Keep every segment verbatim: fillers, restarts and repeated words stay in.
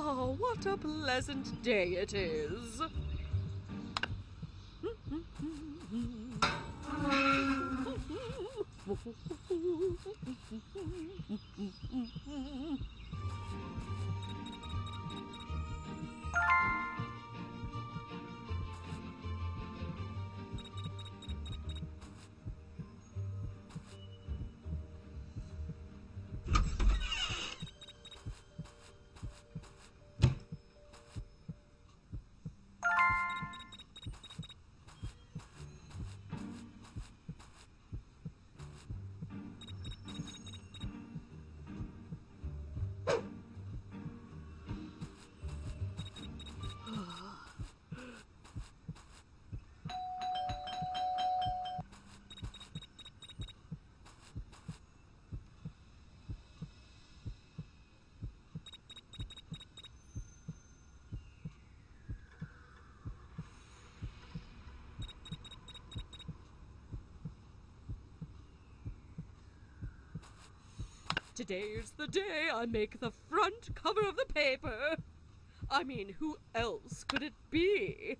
Oh, what a pleasant day it is. Today's the day I make the front cover of the paper. I mean, who else could it be?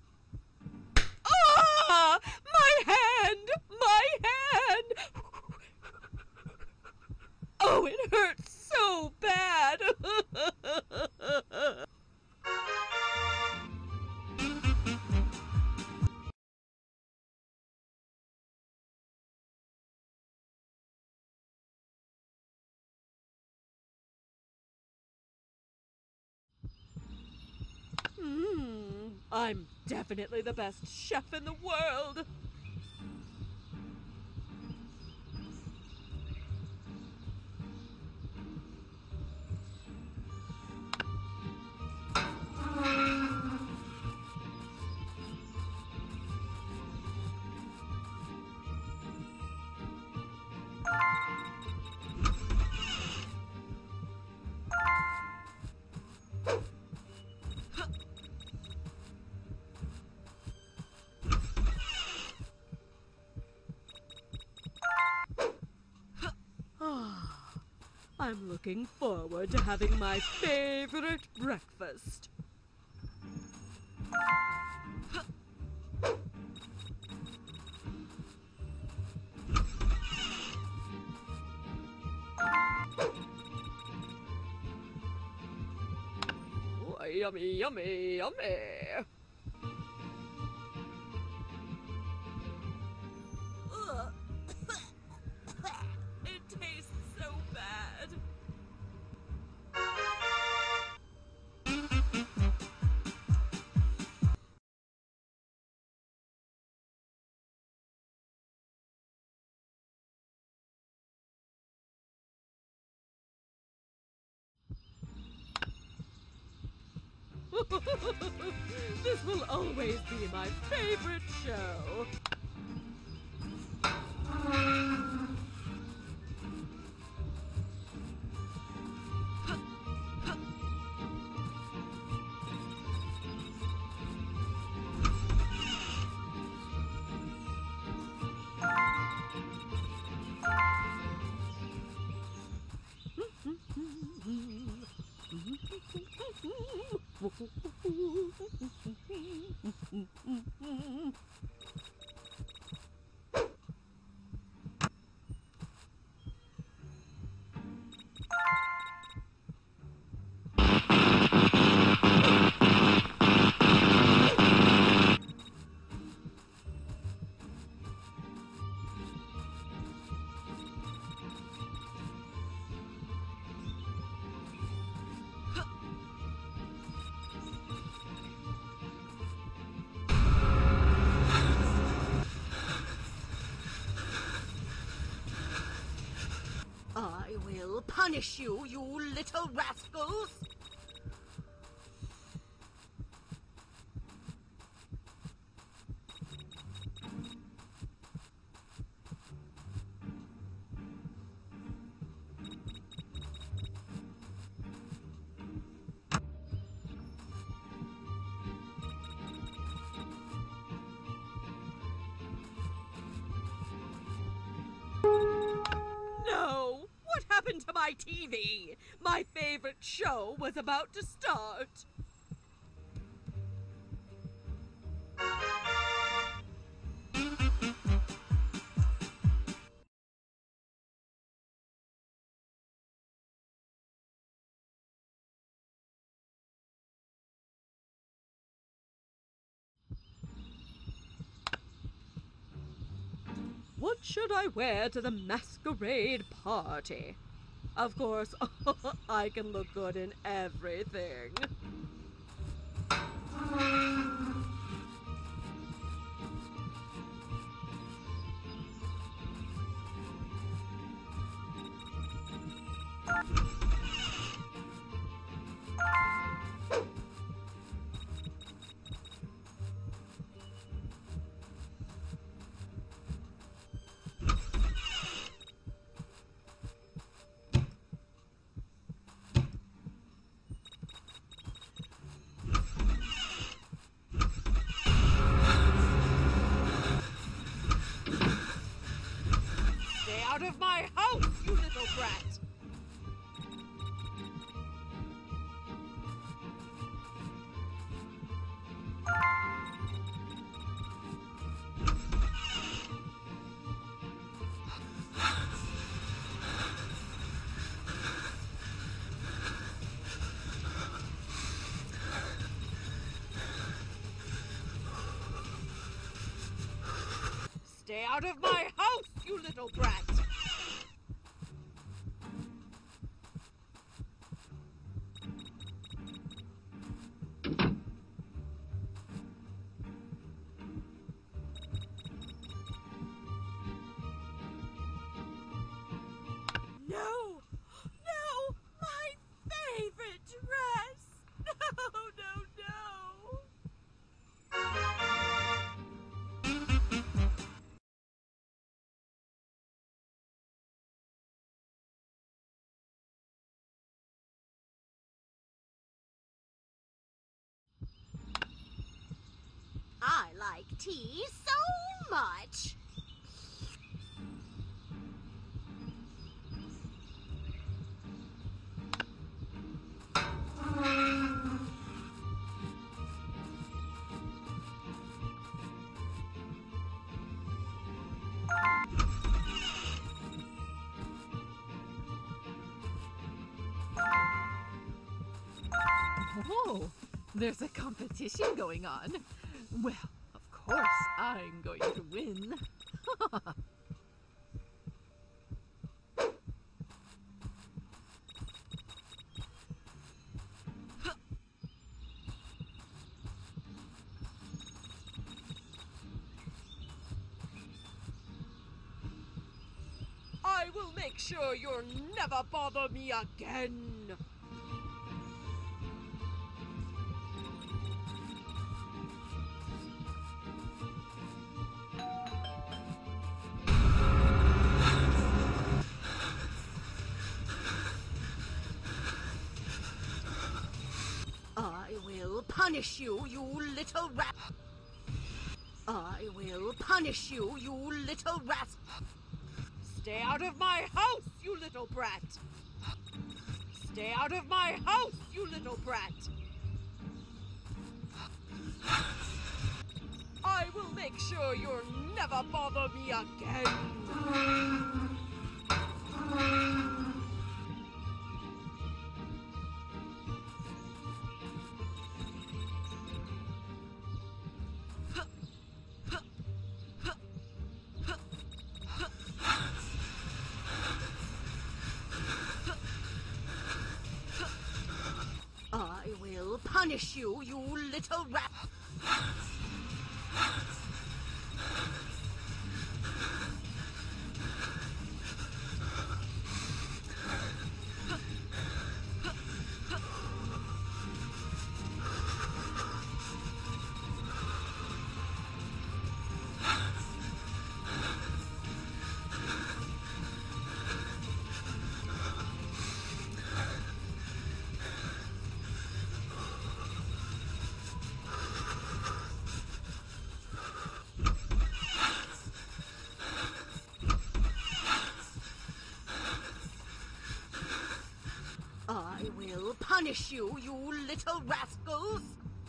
Ah! My hand! My hand! Oh, it hurts so bad! Hmm, I'm definitely the best chef in the world. I'm looking forward to having my favorite breakfast. Oh, yummy, yummy, yummy. Ugh. It tastes so bad. This will always be my favorite show. I will punish you, you little rascals! No! What happened to my my T V. My favorite show was about to start. What should I wear to the masquerade party? Of course, I can look good in everything. Stay out of my house, you little brat! Stay out of my house, you little brat! No! No! My favorite dress! No, no, no! I like tea so much. Oh, there's a competition going on. Well, of course I'm going to win. I will make sure you'll never bother me again! I will punish you, you little rat. I will punish you, you little rat. Stay out of my house, you little brat! Stay out of my house, you little brat! I will make sure you'll never bother me again! I will punish you, you little rat. I will punish you, you little rascals!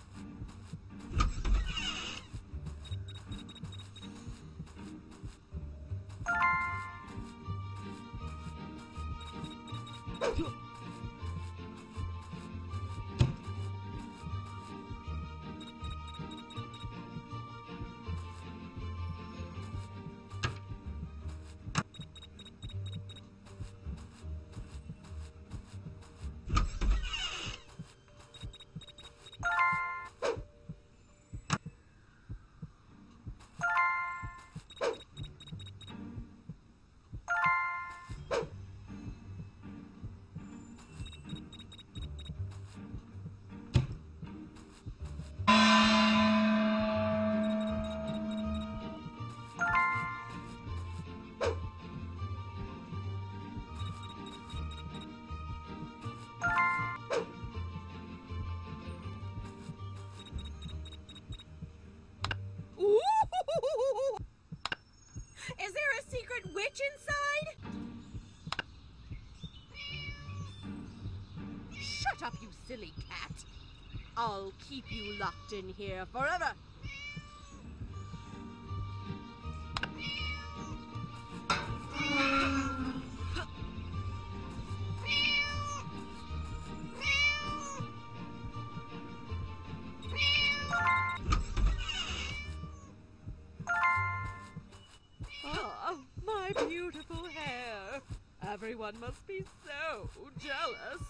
Is there a secret witch inside? Shut up, you silly cat. I'll keep you locked in here forever. Ah, my beautiful hair. Everyone must be so jealous.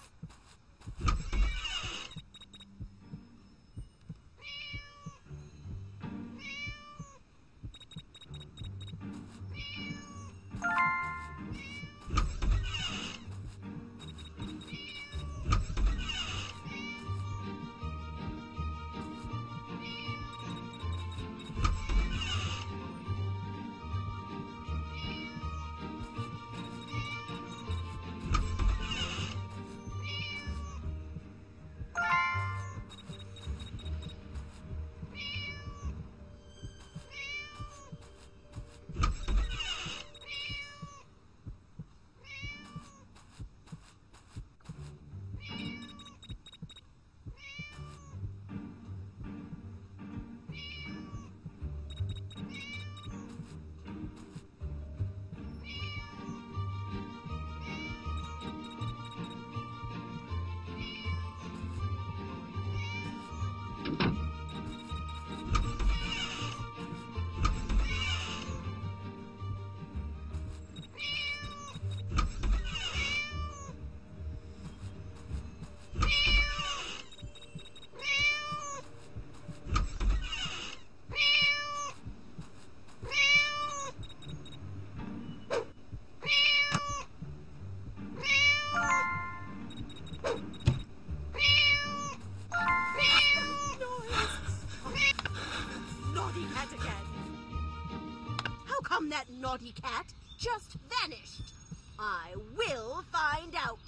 That naughty cat just vanished. I will find out.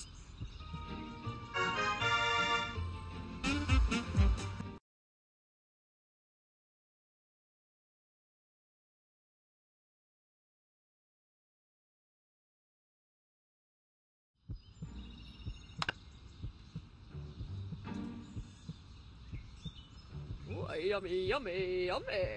Oh, yummy, yummy, yummy.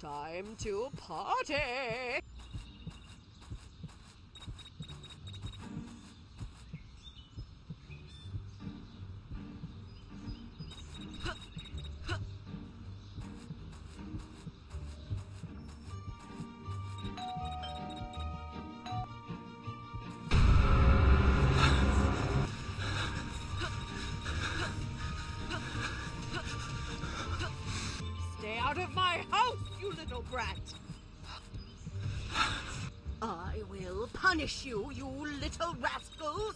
Time to party! Stay out of my house, you little brat! I will punish you, you little rascals!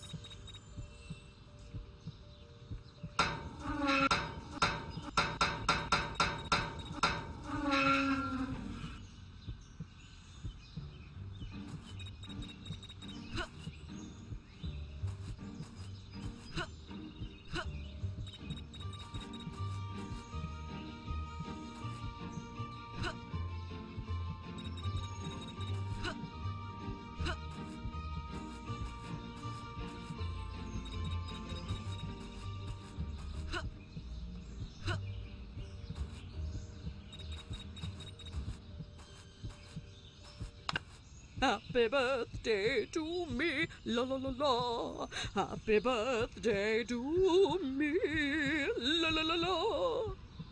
Happy birthday to me, la la la la. Happy birthday to me, la la la la.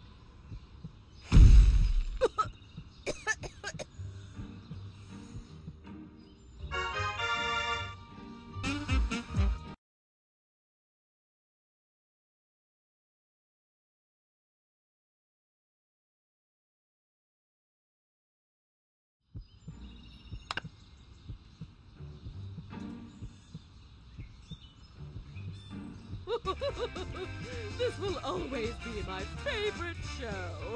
This will always be my favorite show.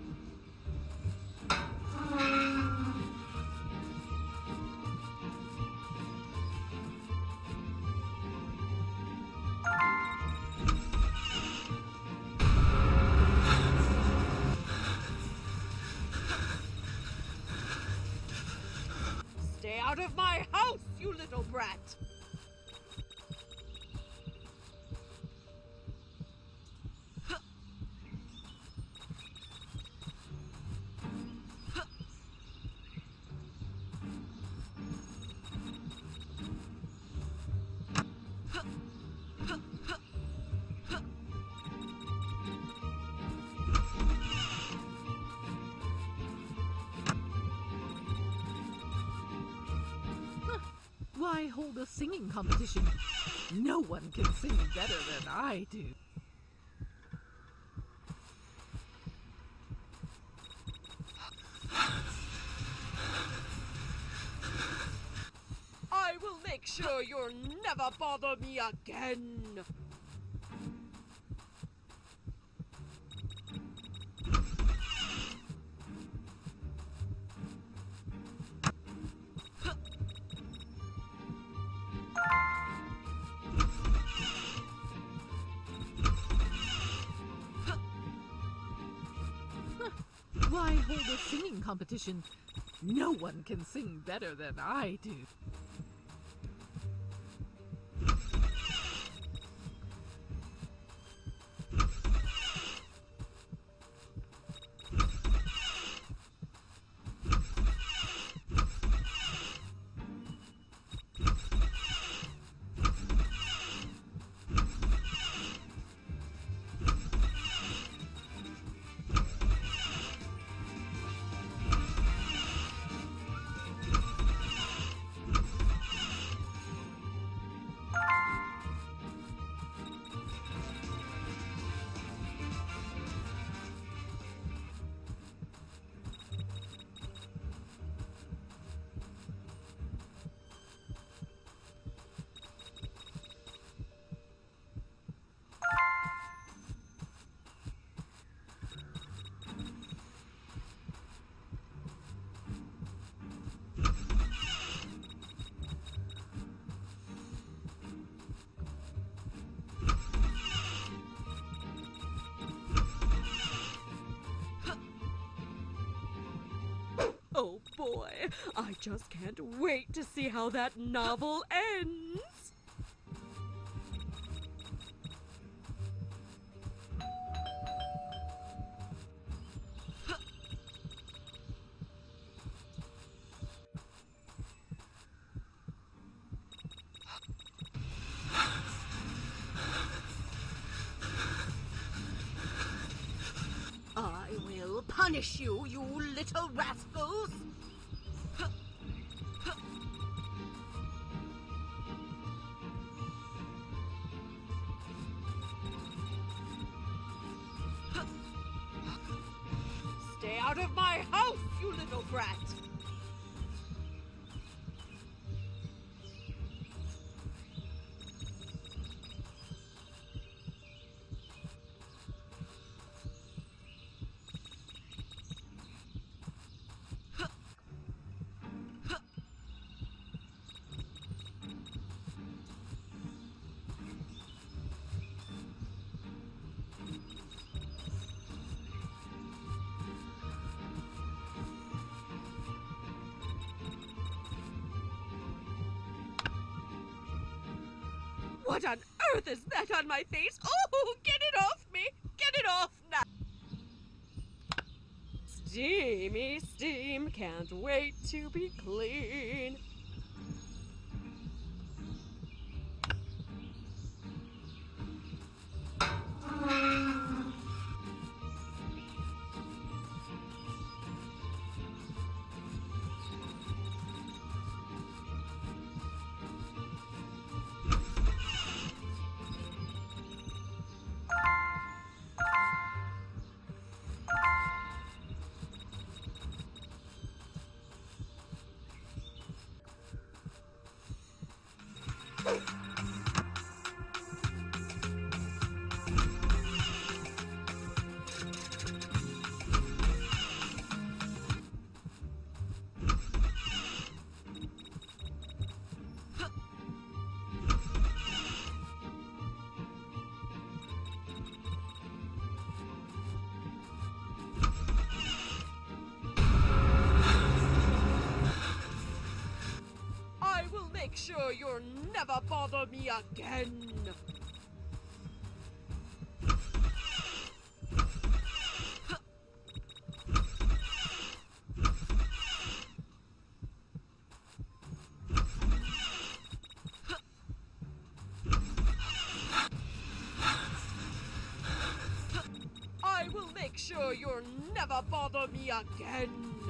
Stay out of my house, you little brat! Why hold a singing competition? No one can sing better than I do. I will make sure you'll never bother me again. Why hold a singing competition? No one can sing better than I do. Oh boy, I just can't wait to see how that novel ends. I will punish you, you little rascals! Stay out of my house, you little brat! What on earth is that on my face? Oh, get it off me! Get it off now! Steamy steam, can't wait to be clean. Make sure you'll never bother me again. I will make sure you'll never bother me again.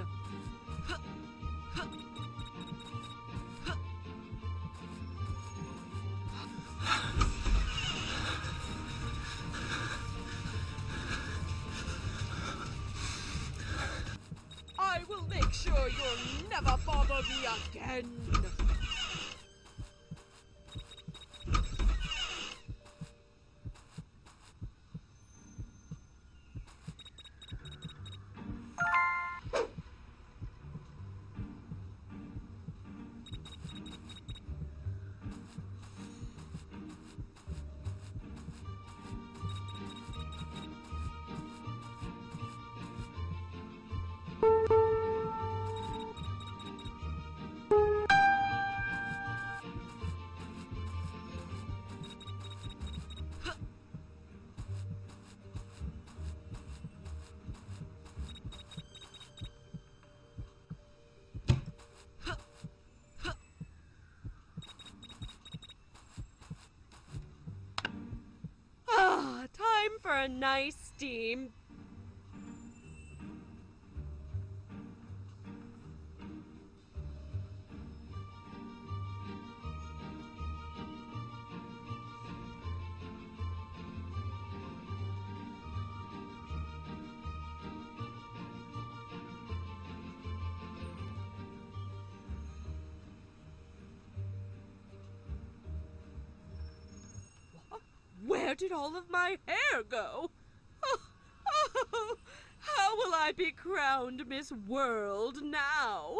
I will make sure you'll never bother me again. Ah, time for a nice steam. Where did all of my hair go? Oh, oh, how will I be crowned Miss World now?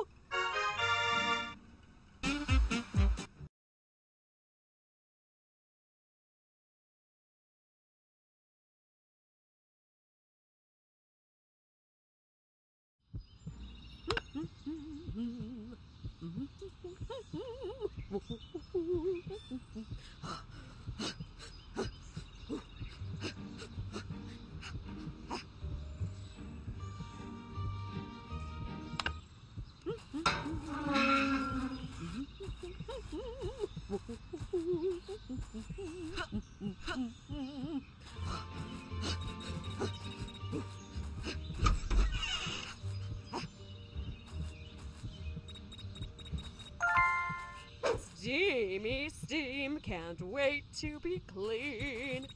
Steamy steam, can't wait to be clean.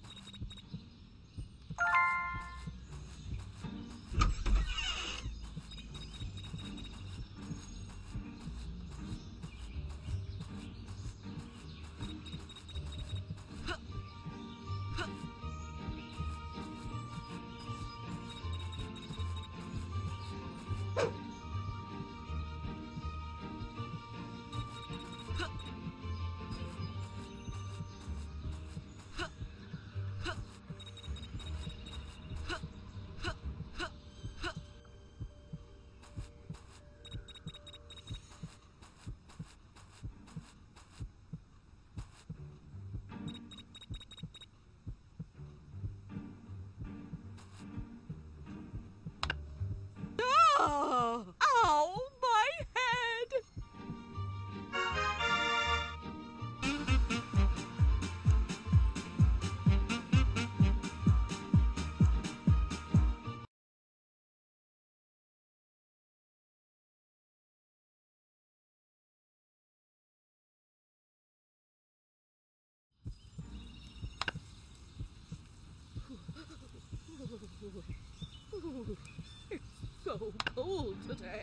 Oh, ow, my head! Ooh, it's so cold today.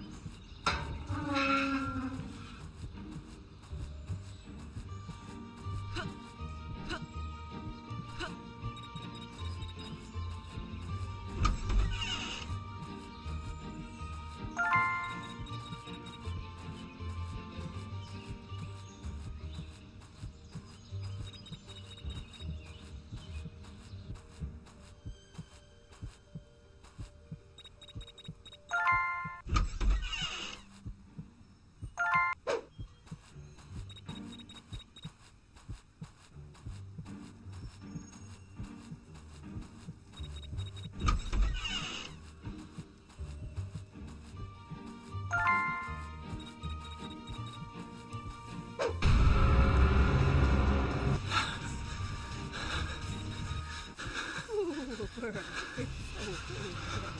Ooh, burn. It's so cold today.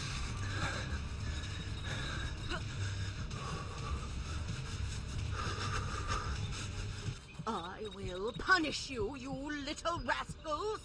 I will punish you, you little rascals!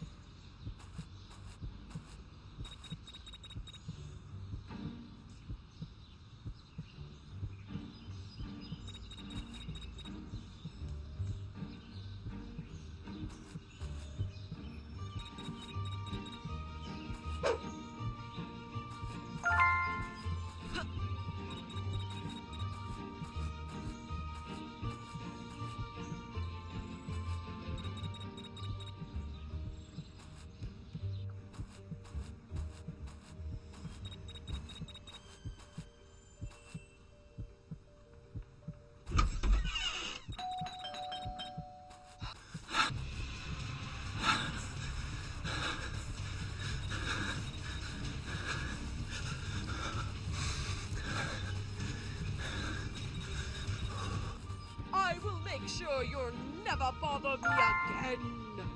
I will make sure you'll never bother me again.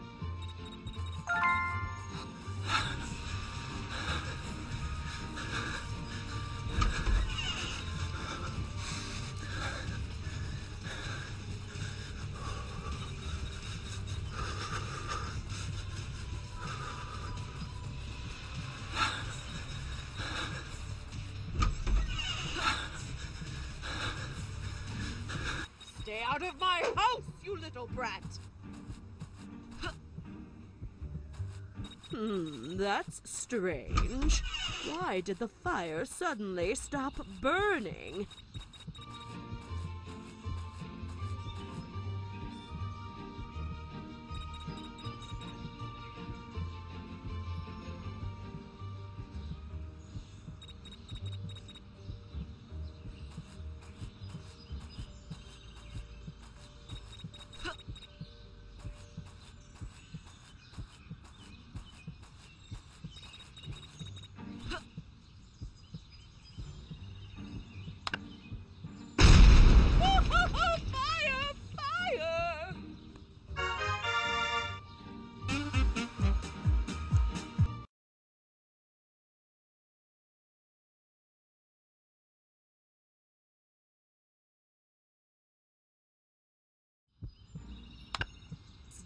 Stay out of my house, you little brat! Hmm, that's strange. Why did the fire suddenly stop burning?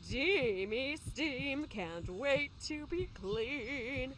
Steamy steam, can't wait to be clean.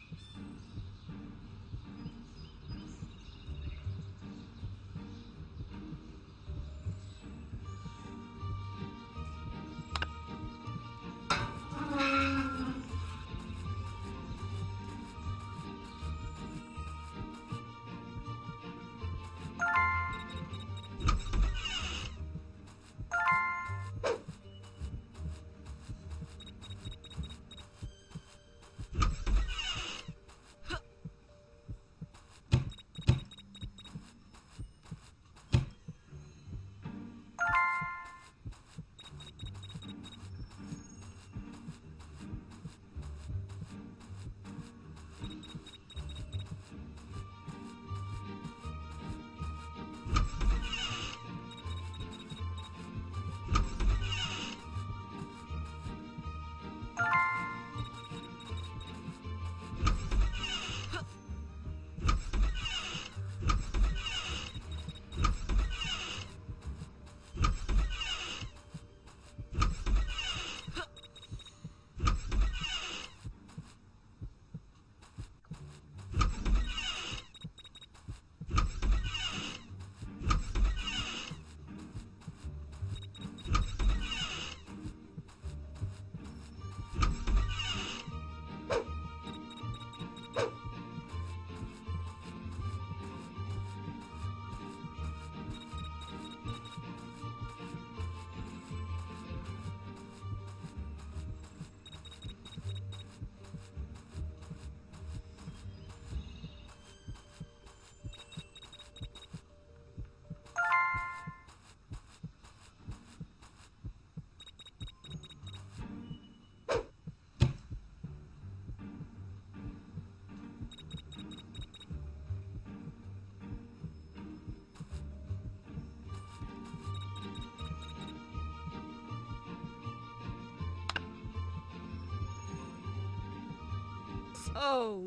Oh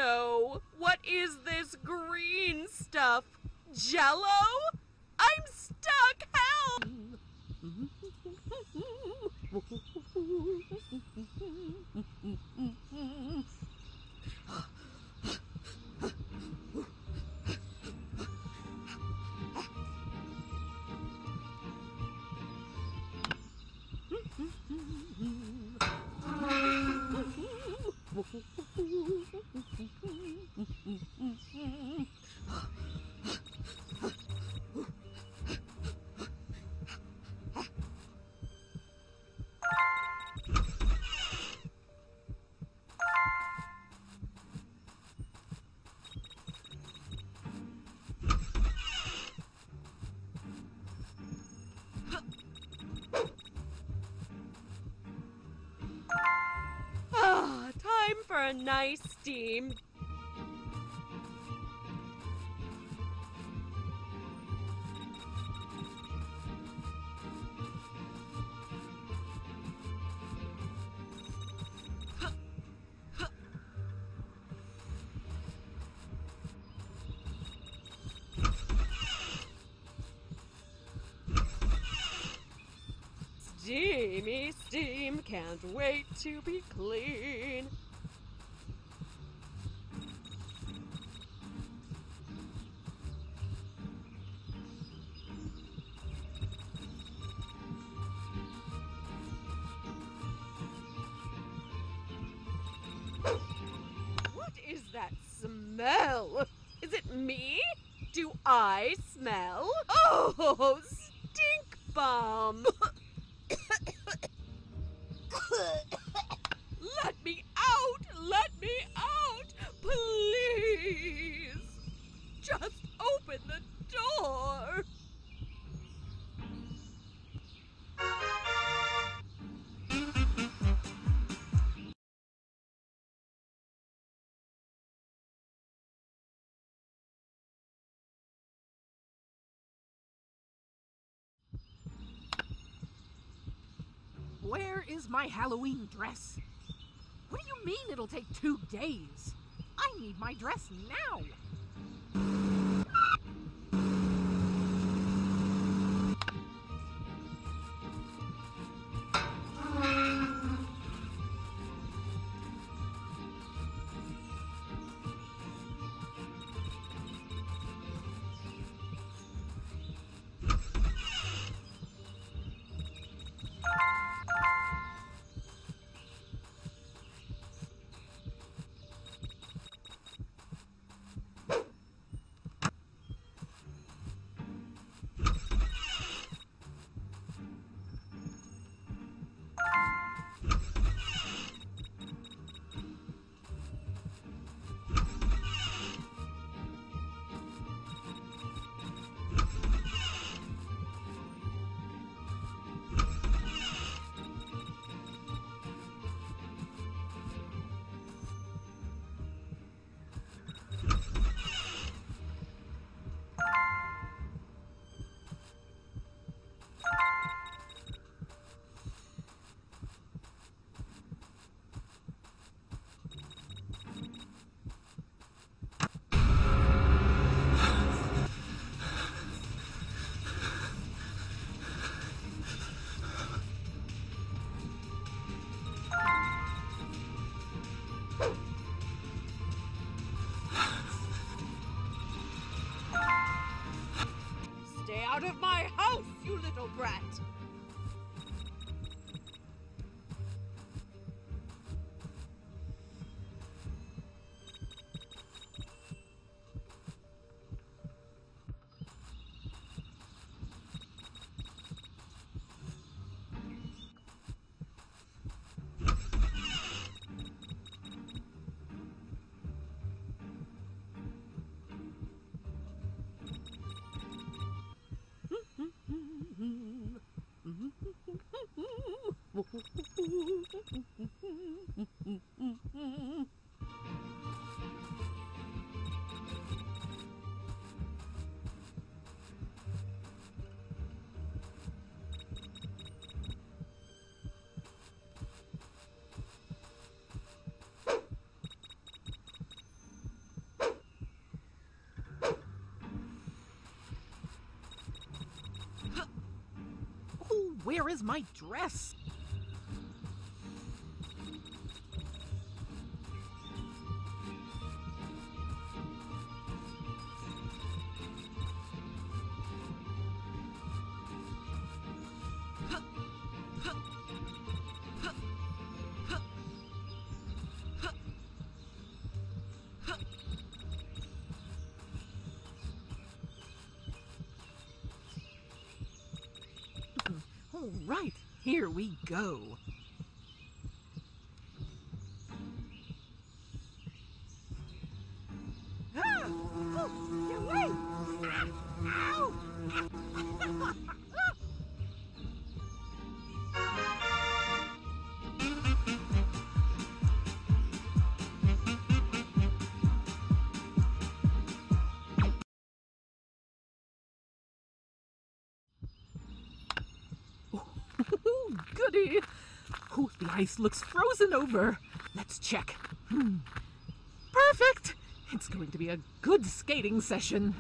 no! What is this green stuff? Jello? I'm stuck! Help! Ah, time for a nice steam. Steamy steam, can't wait to be clean. What is that smell? Is it me? Do I smell? Oh, stink bomb! Let me out! Let me out! Please! Just open the door! Where is my Halloween dress? What do you mean it'll take two days? I need my dress now. spoiled brat. Oh, where is my dress? All right, here we go. Ah! Oh, get away! Ah! Ow! Oh, goody! Oh, the ice looks frozen over. Let's check. Hmm. Perfect! It's going to be a good skating session.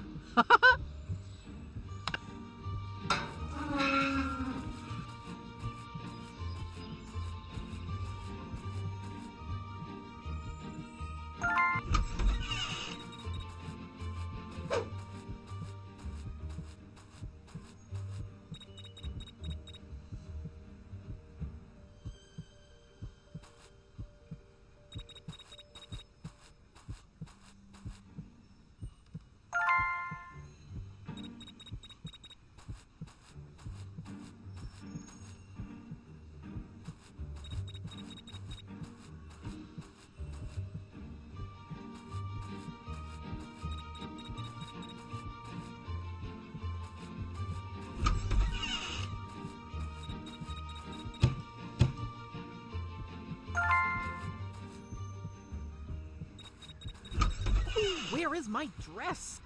Oh, where is my dress?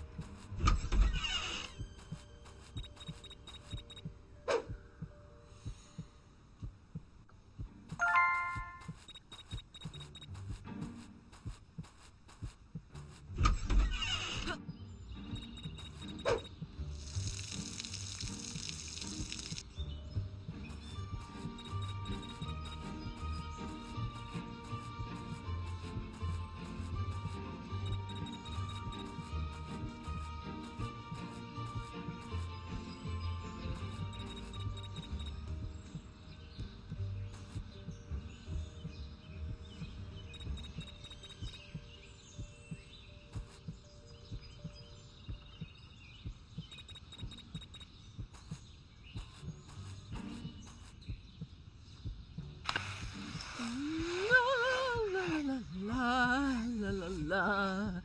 La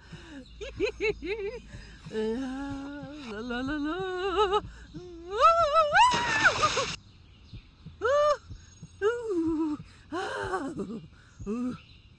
la la la la. Ooh, ah, ooh.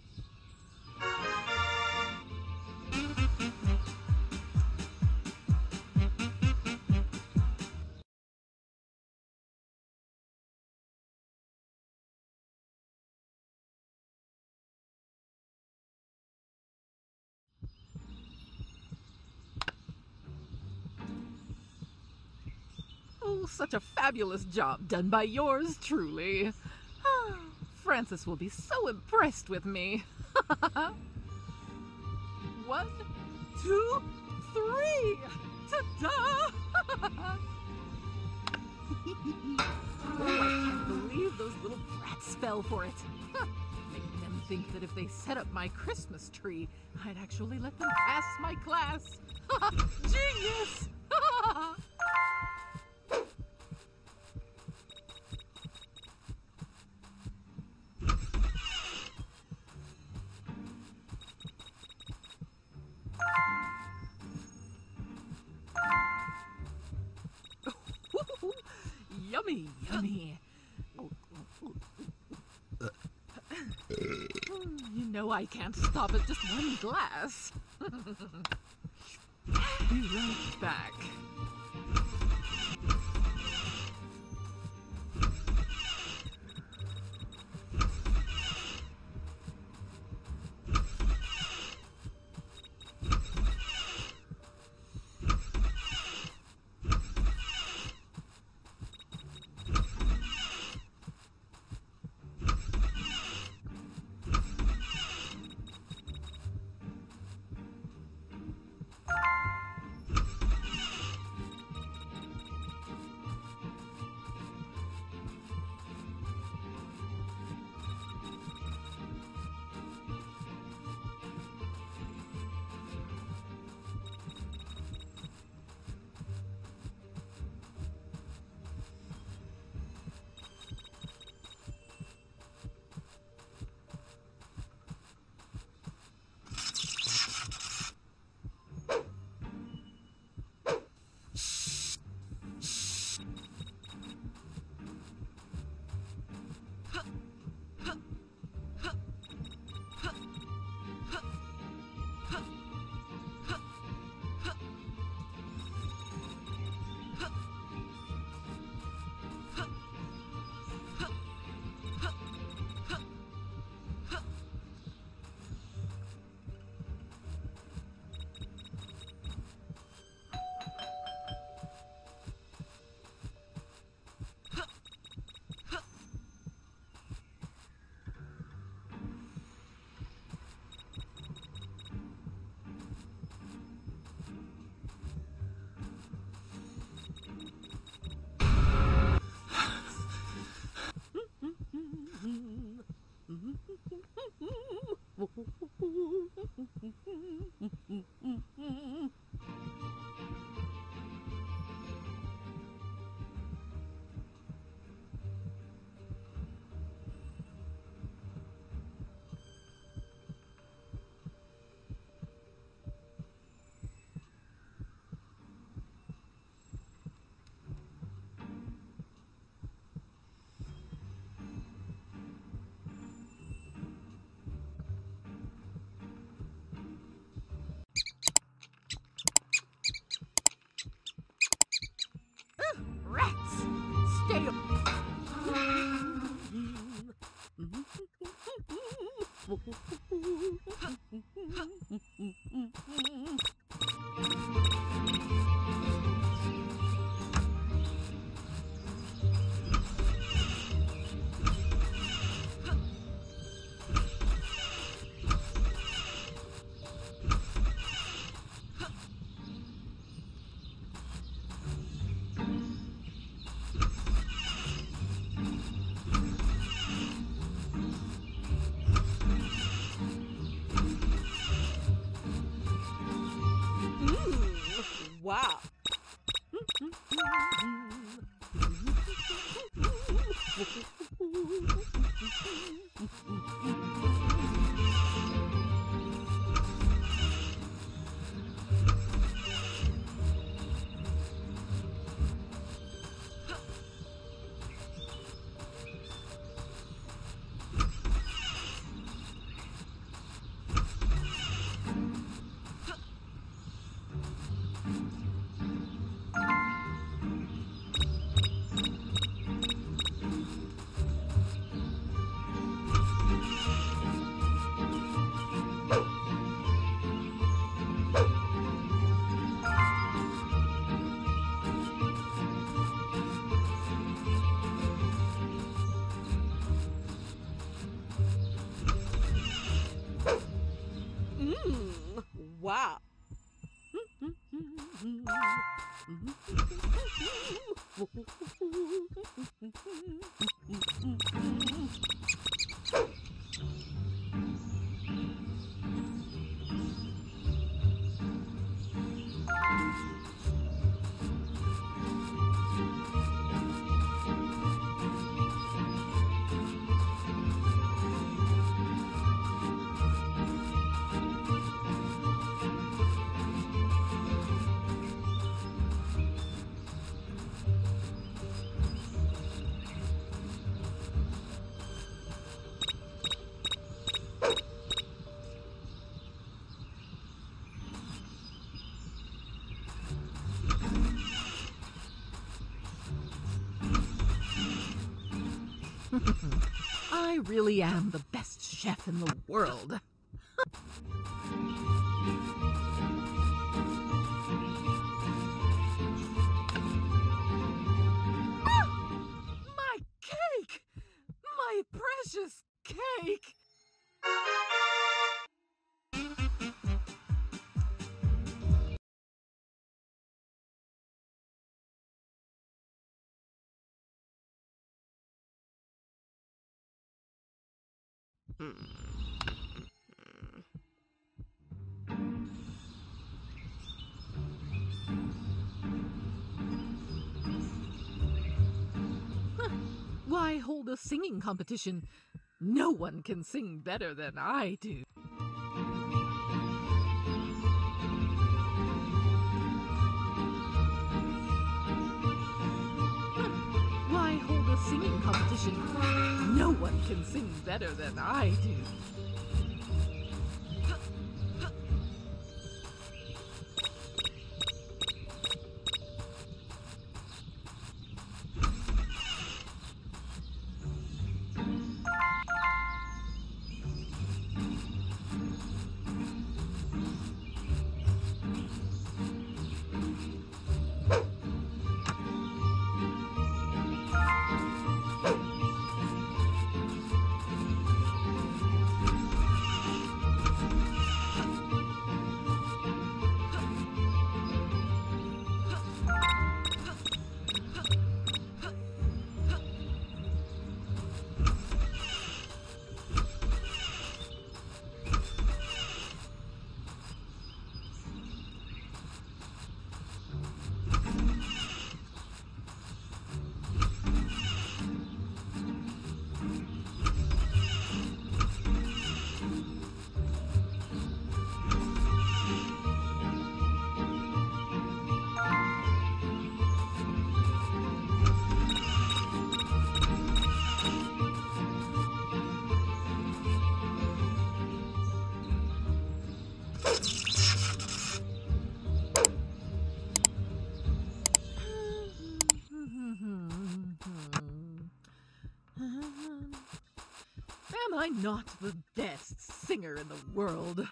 Oh, such a fabulous job done by yours truly. Ah, Francis will be so impressed with me. One, two, three! Ta-da! Oh, I can't believe those little brats fell for it. Huh. Making them think that if they set up my Christmas tree, I'd actually let them pass my class. Genius! Yummy, yummy. You know I can't stop at just one glass. Be right back. Rats! Stay Wow. I really am the best chef in the world. My cake! My precious cake! Why hold a singing competition? No one can sing better than I do. Why hold a singing competition? No one can sing better than I do. Am I not the best singer in the world?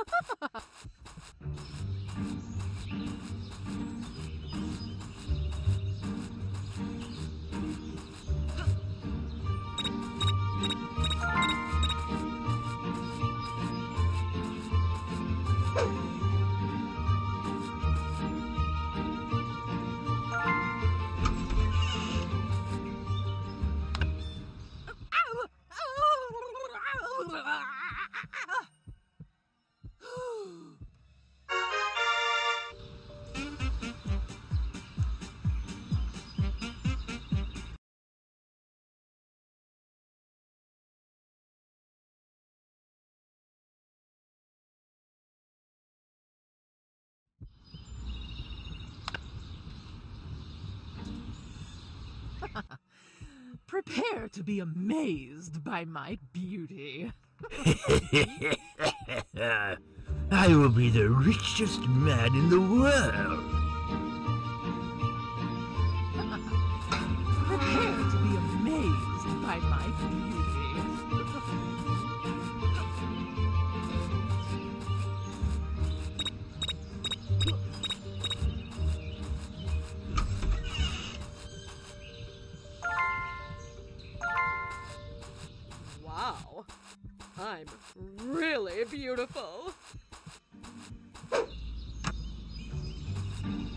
Prepare to be amazed by my beauty. I will be the richest man in the world. Prepare to be amazed by my beauty. Wow, I'm really beautiful.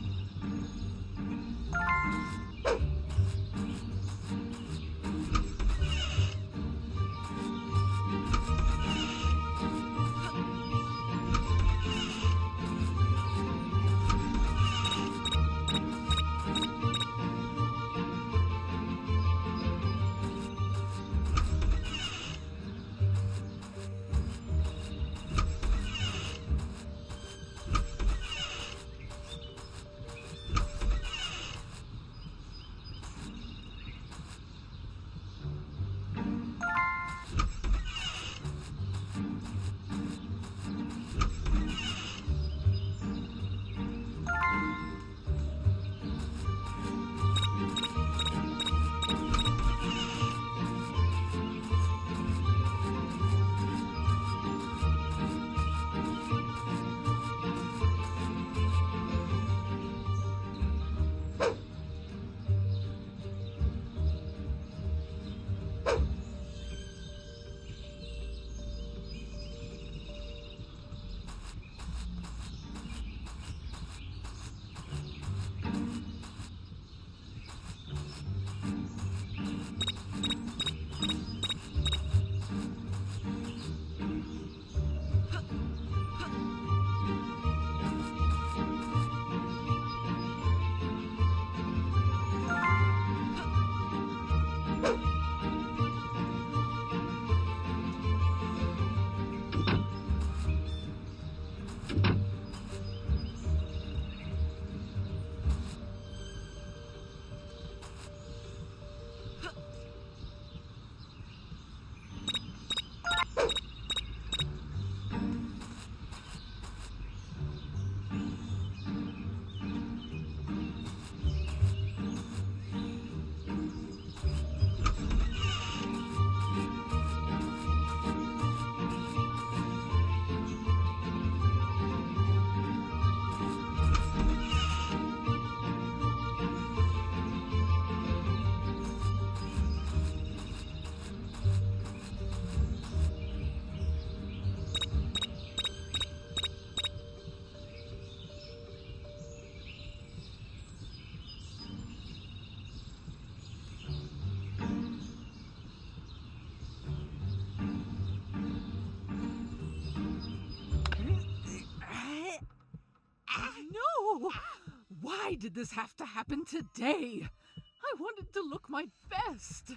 No! Why did this have to happen today? I wanted to look my best.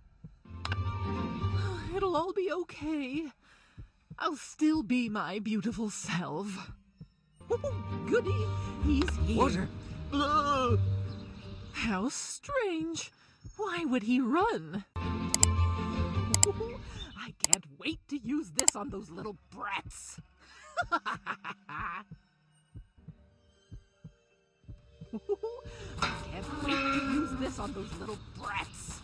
It'll all be okay. I'll still be my beautiful self. Oh, goody, he's here. Uh, How strange. Why would he run? I can't wait to use this on those little brats. I can't wait to use this on those little brats.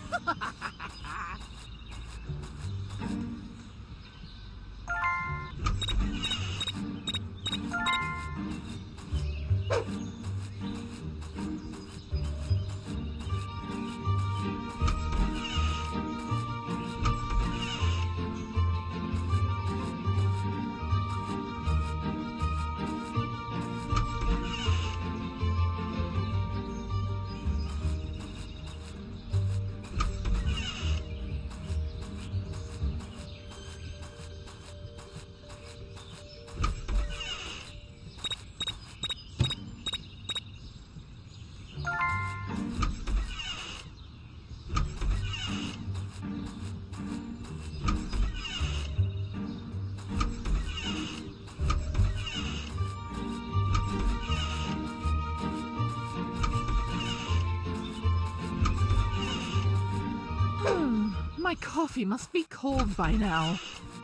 My coffee must be cold by now.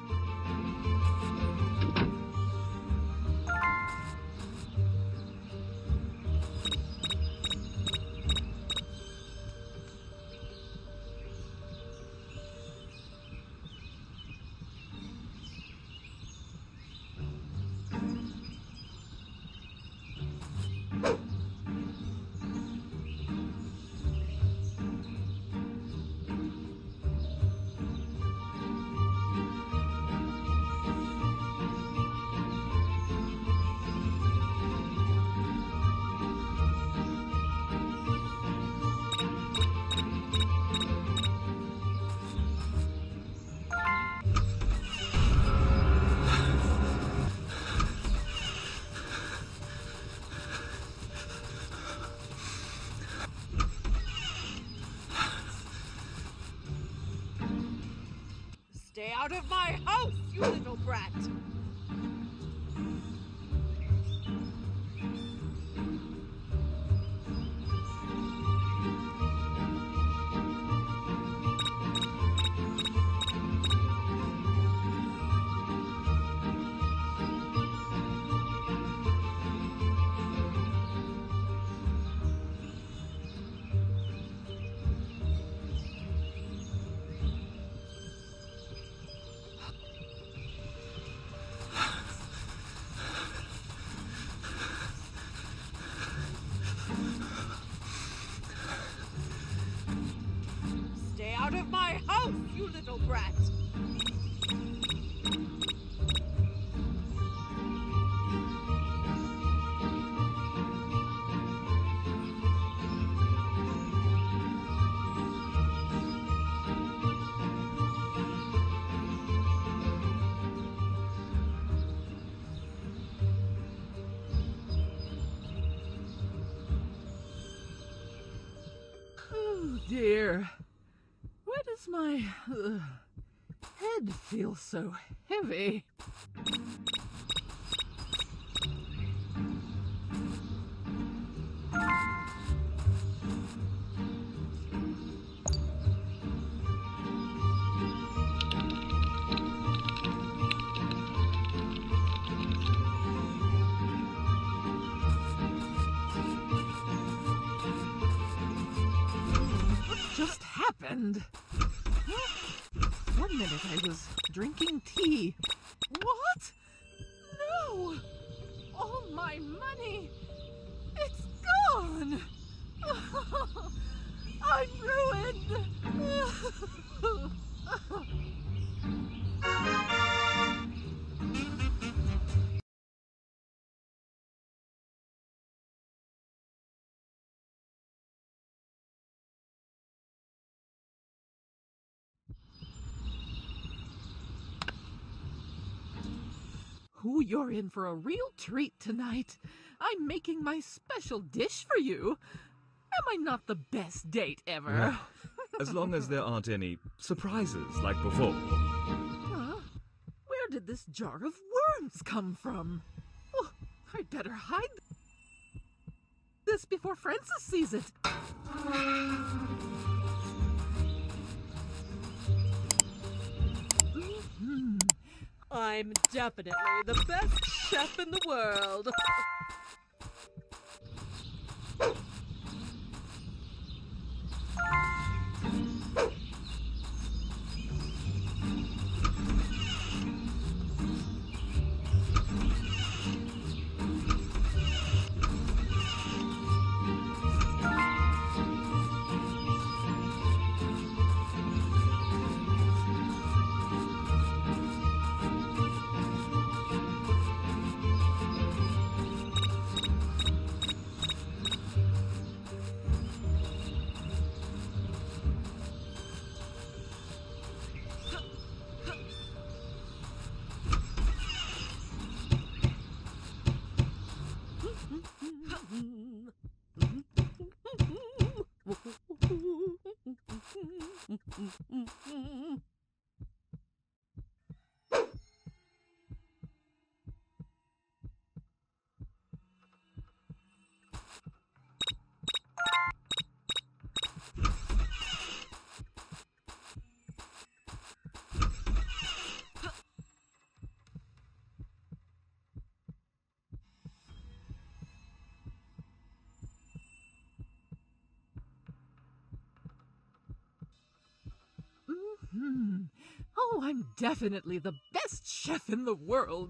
Stay out of my house, you little brat! Stay out of my house, you little brat! Oh dear. Why does my uh, head feel so heavy? What just happened? One minute I was drinking tea. What? No! All my money! It's gone! I'm ruined! Ooh, you're in for a real treat tonight. I'm making my special dish for you. Am I not the best date ever? Well, as long as there aren't any surprises like before. Huh? Where did this jar of worms come from? Oh, I'd better hide this before Francis sees it. Mm-hmm. I'm definitely the best chef in the world. Hmm. Oh, I'm definitely the best chef in the world.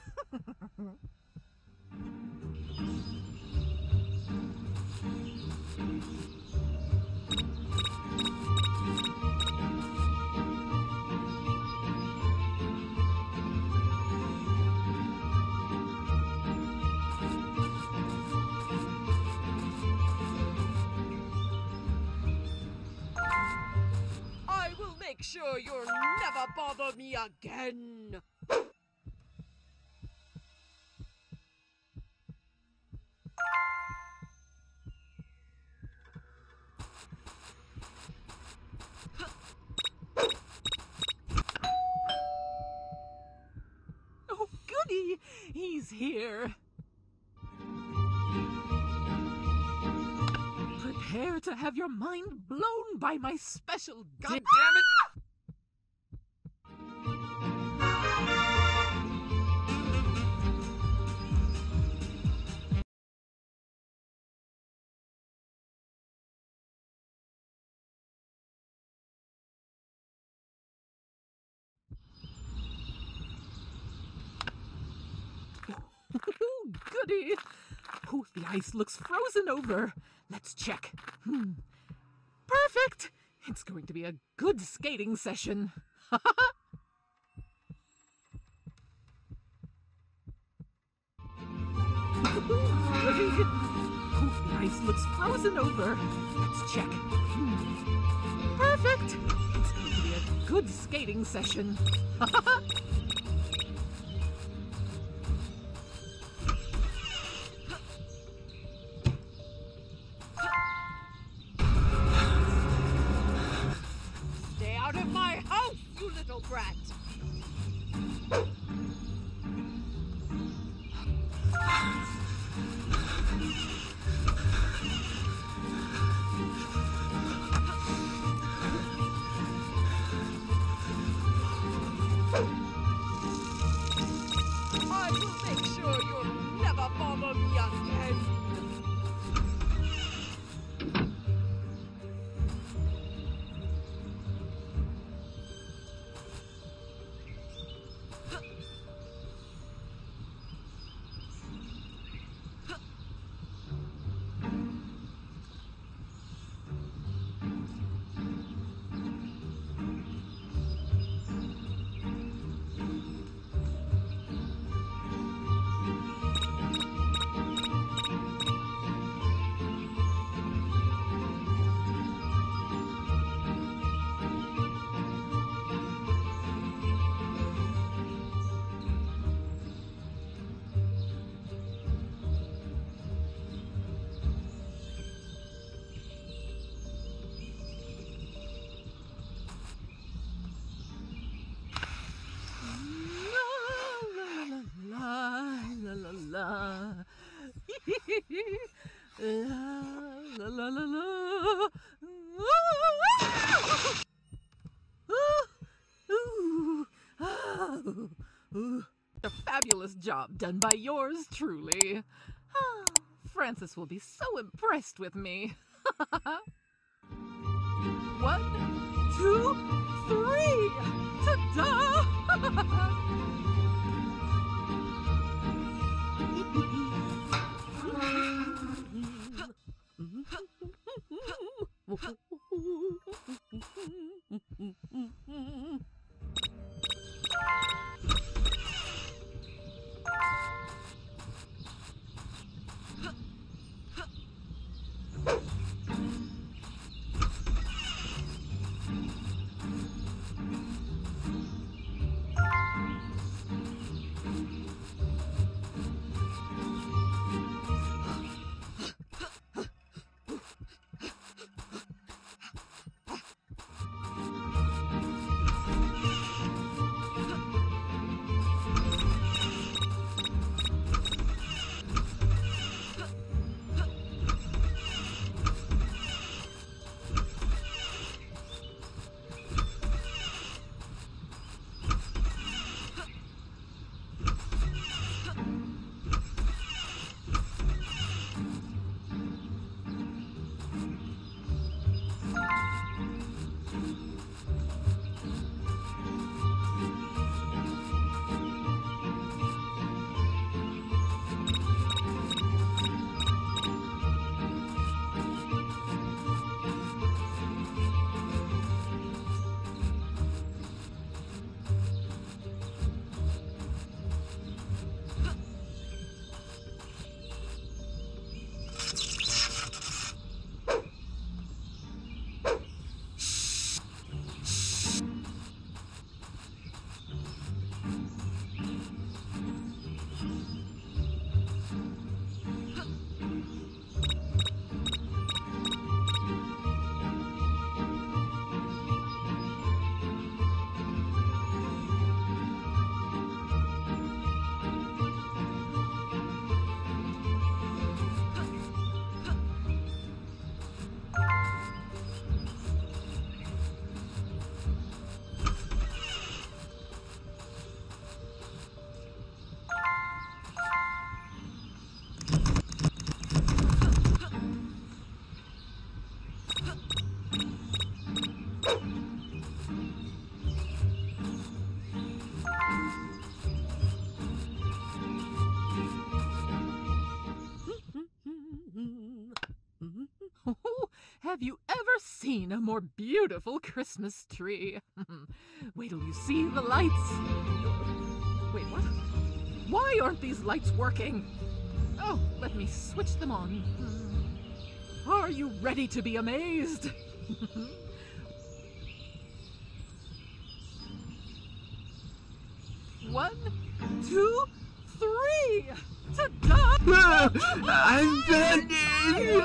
I will make sure you'll never bother me again. Oh, goody! He's here. Prepare to have your mind blown by my special God dish. damn it! Ooh, goody! Ooh, the ice looks frozen over. Let's check. Hmm. Perfect! It's going to be a good skating session. Goody! Ooh, the ice looks frozen over. Let's check. Hmm. Perfect! It's going to be a good skating session. Stay out of my house, you little brat! La la la la. A fabulous job done by yours truly. Francis will be so impressed with me. One, two, three! Ta-da! Have you ever seen a more beautiful Christmas tree? Wait till you see the lights. Wait, what? Why aren't these lights working? Oh, let me switch them on. Are you ready to be amazed? One, two, three! Ta-da! I'm burning!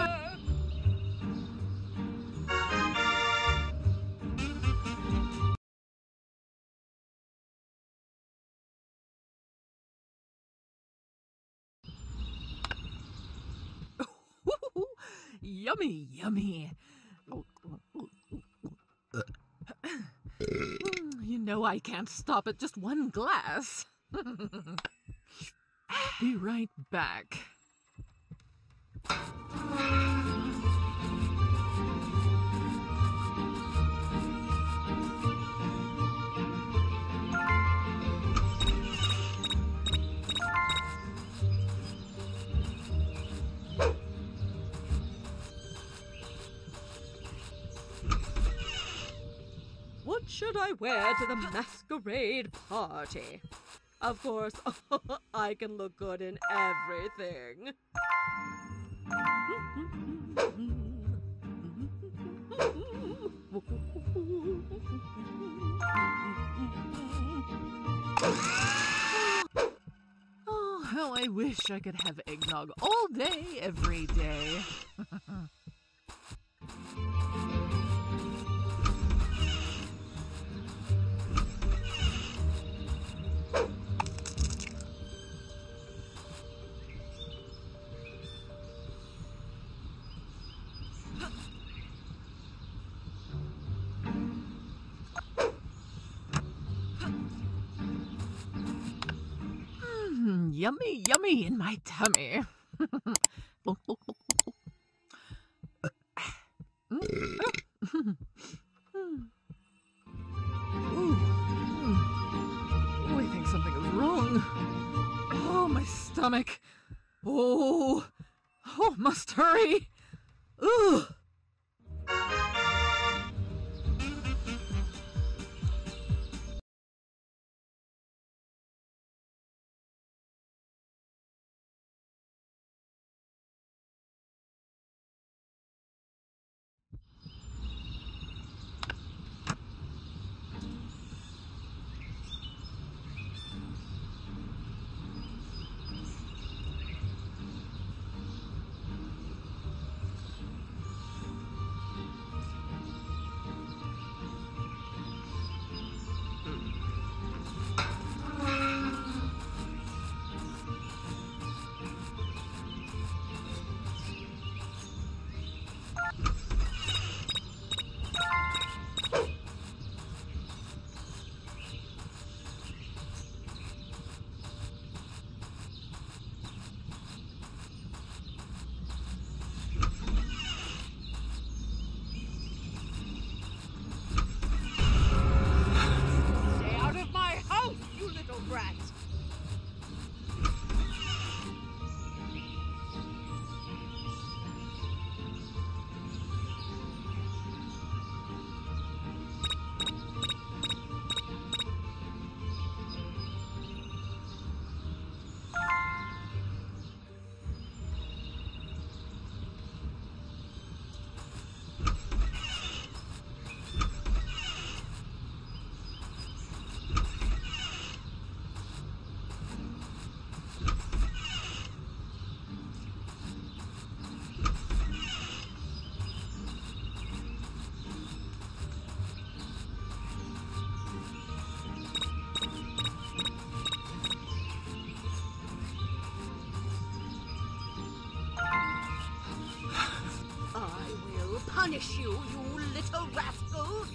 Yummy, yummy. You know I can't stop at just one glass. Be right back. What should I wear to the masquerade party? Of course, I can look good in everything. Oh, how I wish I could have eggnog all day, every day. yummy, yummy in my tummy. Ooh. Oh, I think something is wrong. Oh, my stomach. Oh, oh, must hurry. Ugh. Stay out of my house, you little brat! I will punish you, you little rascals!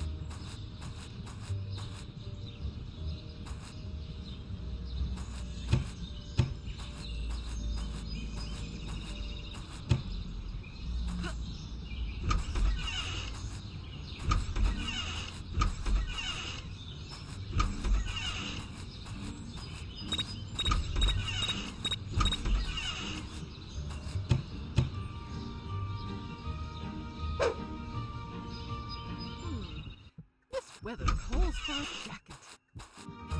This weather calls for a jacket.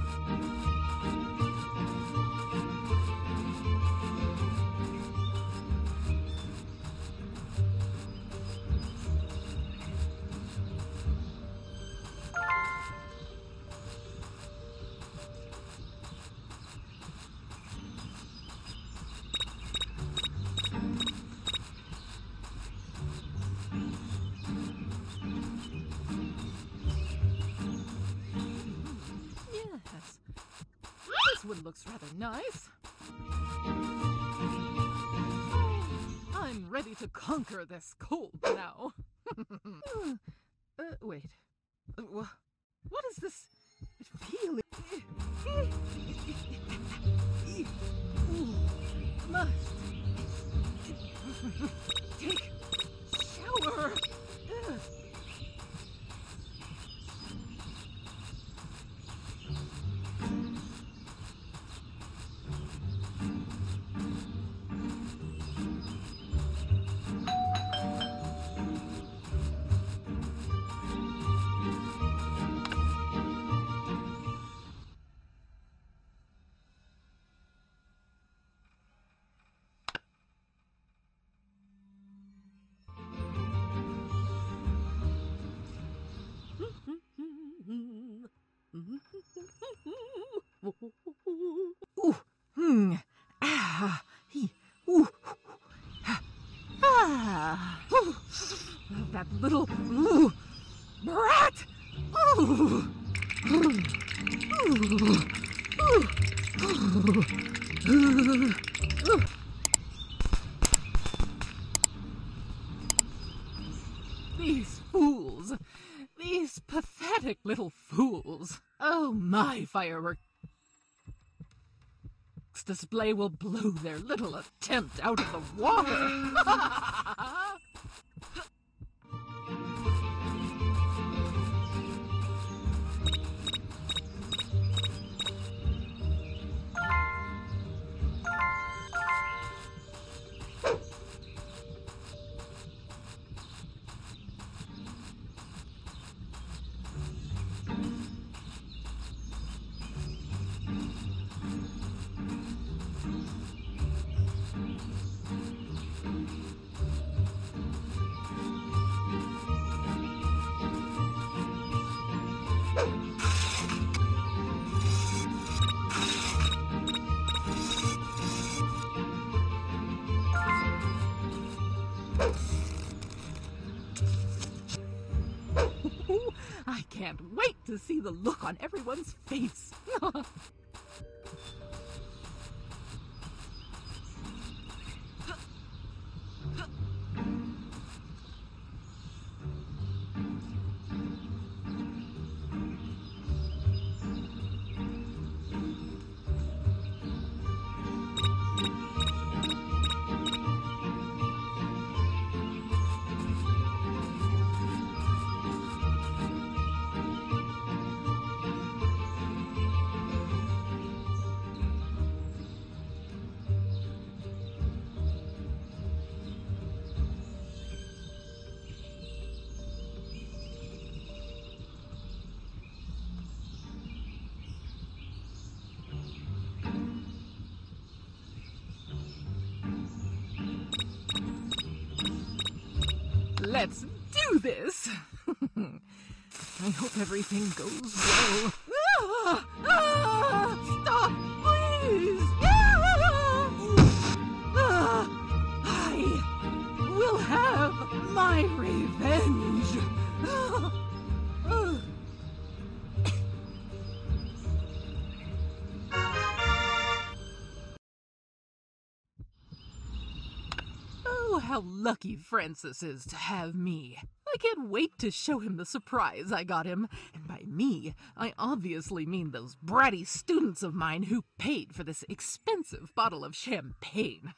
Yes, this one looks rather nice. I'm ready to conquer this cold now. uh, wait, uh, wha- what is this feeling? Ooh, must take shower. Ugh. Ooh, hmm, ah, he, ooh, ha, ah, ooh, that little, ooh, brat, ooh, ooh, ooh, ooh, ooh, ooh. These fools, these pathetic little fools. Oh, my fireworks fireworks display will blow their little attempt out of the water. I can't wait to see the look on everyone's face. Let's do this! I hope everything goes well. Ah! Ah! Stop, please! Ah! Ah! I will have my revenge! Ah! Ah! Oh, how lucky Francis is to have me. I can't wait to show him the surprise I got him. And by me, I obviously mean those bratty students of mine who paid for this expensive bottle of champagne.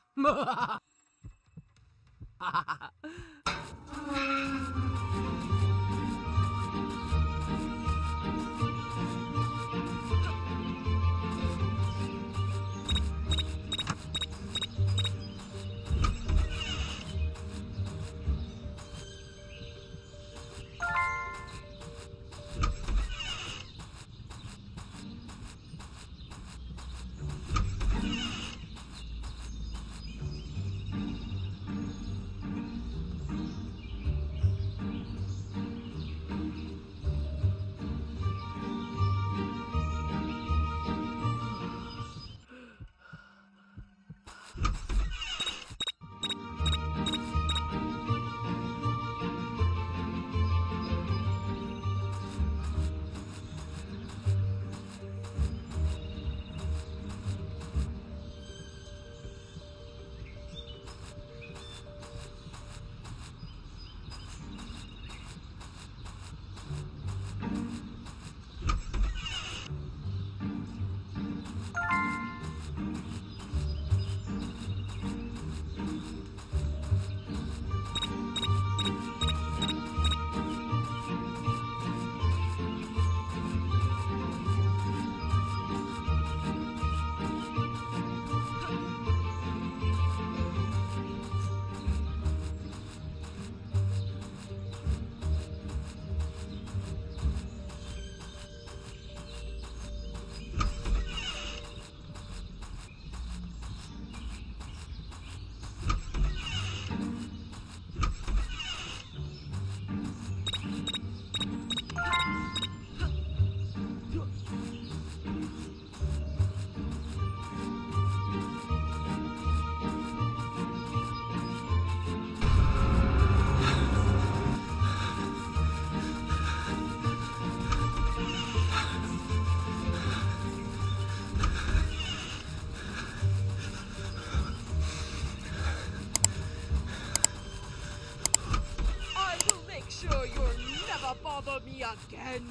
Bother me again.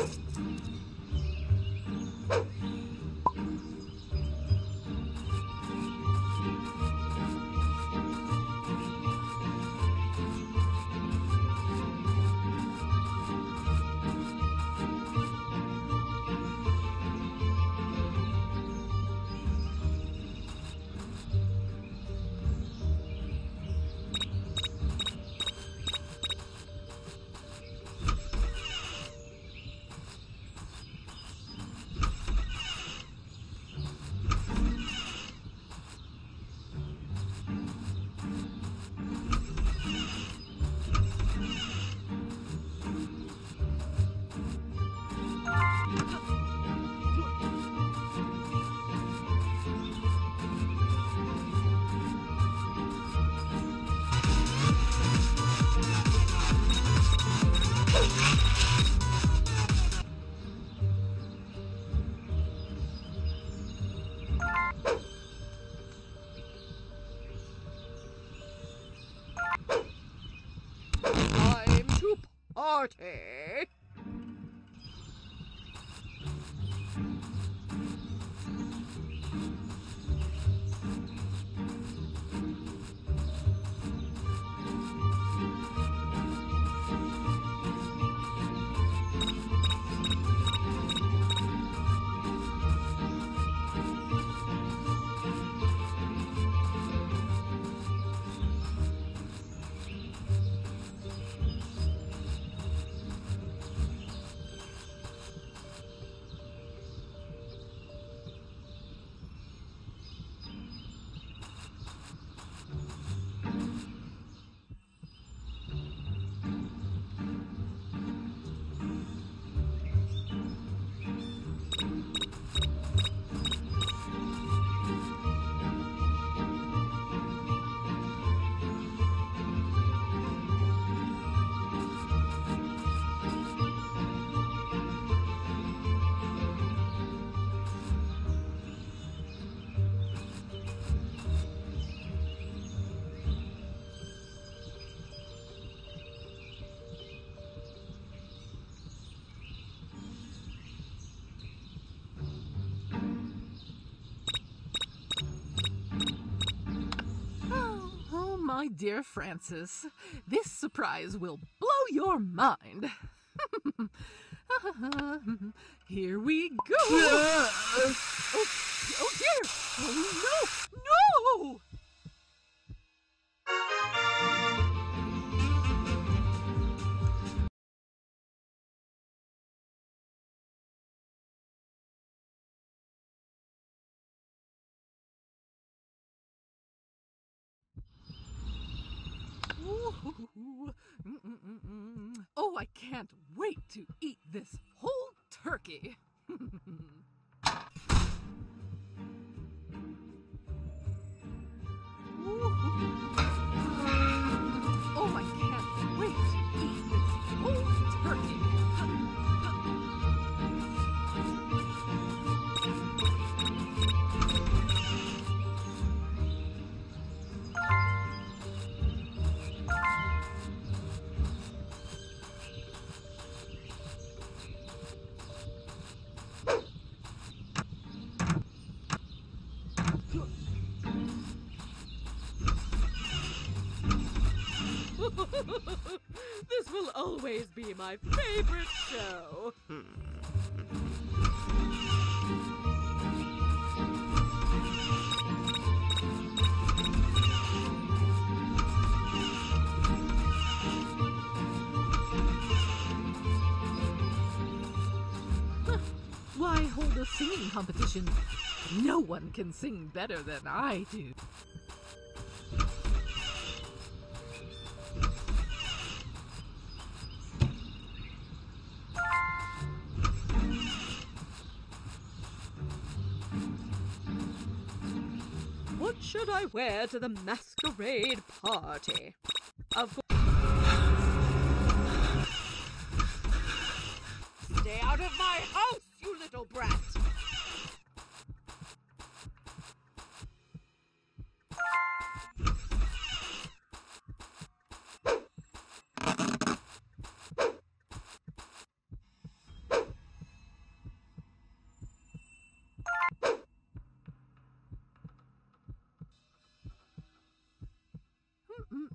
Time to party! Oh, my dear Francis, this surprise will blow your mind. Here we go. Oh, oh dear. Oh, no, no. Ooh. Mm-mm-mm-mm. Oh, I can't wait to eat this whole turkey. Ooh. Oh, I can't wait to eat this whole turkey. This will always be my favorite show. Why hold a singing competition? No one can sing better than I do. What should I wear to the masquerade party? Of course. Stay out of my house, you little brat!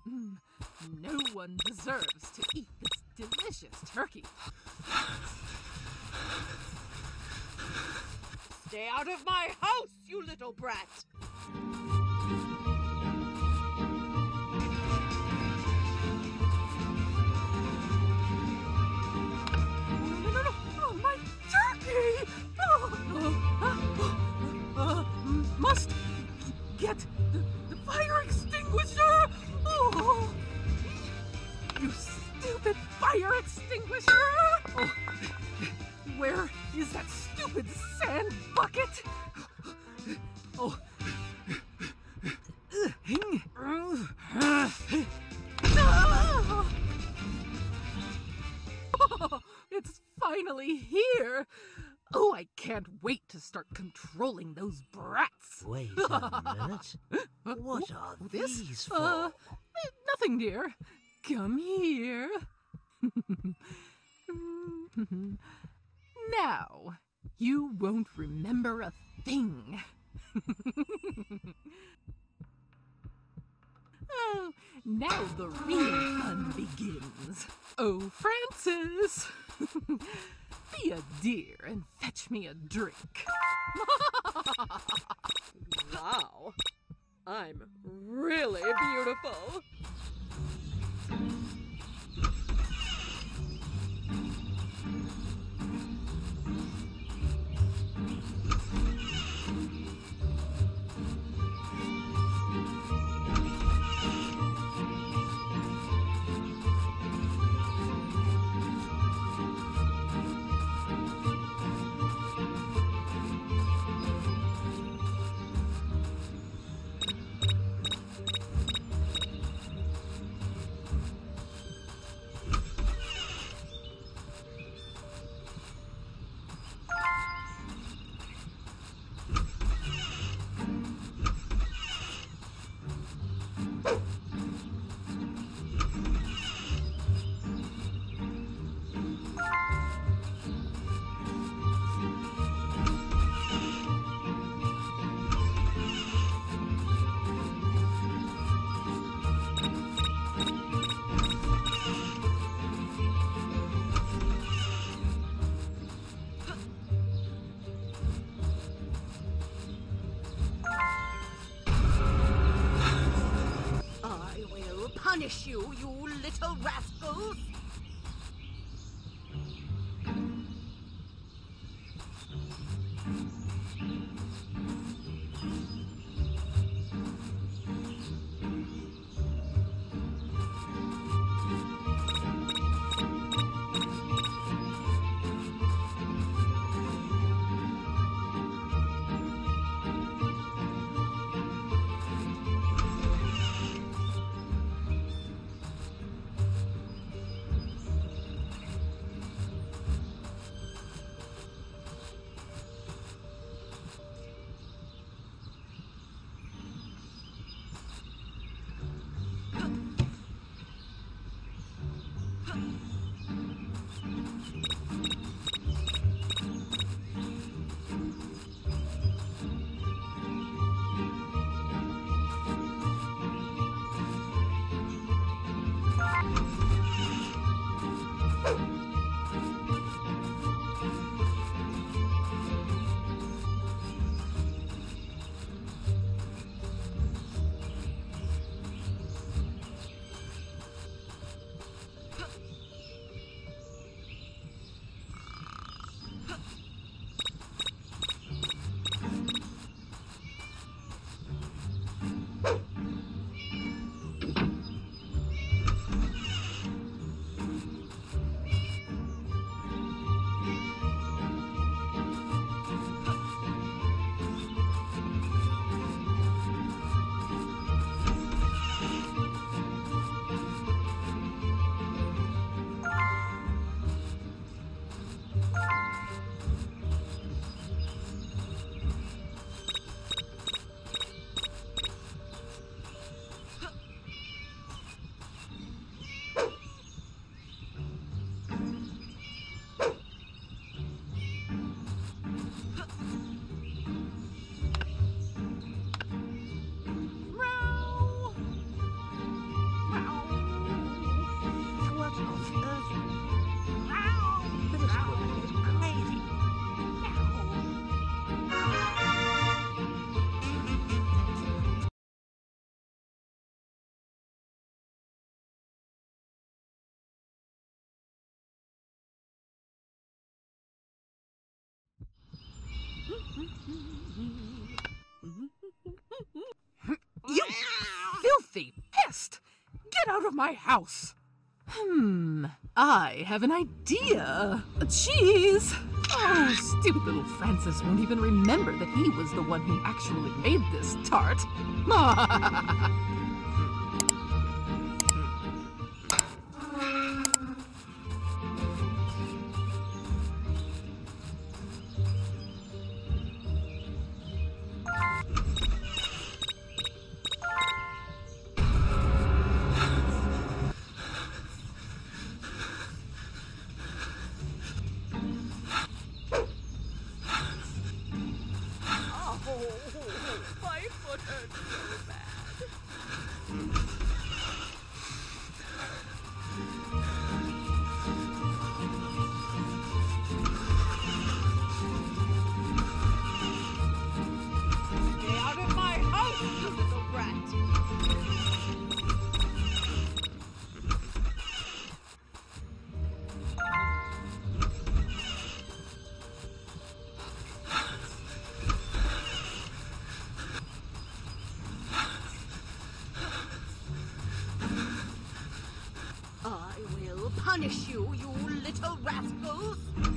Mm, no one deserves to eat this delicious turkey. Stay out of my house, you little brat! No, no, no! Oh, my turkey! Oh, uh, uh, uh, must get the, the fire extinguisher! Oh, you stupid fire extinguisher! Oh, where is that stupid sand bucket? Oh. Oh, it's finally here. Oh, I can't wait to start controlling those brats. Wait a minute. What are This? these for? Uh, eh, nothing, dear. Come here. Now, you won't remember a thing. Oh, now the real fun begins. Oh, Francis, be a dear and fetch me a drink. Wow, I'm really beautiful. Punish you, you little rascals! Get out of my house! Hmm, I have an idea. Cheese! Oh, stupid little Francis won't even remember that he was the one who actually made this tart. My foot hurts so bad. Stay out of my house, you little brat. I will punish you, you little rascals!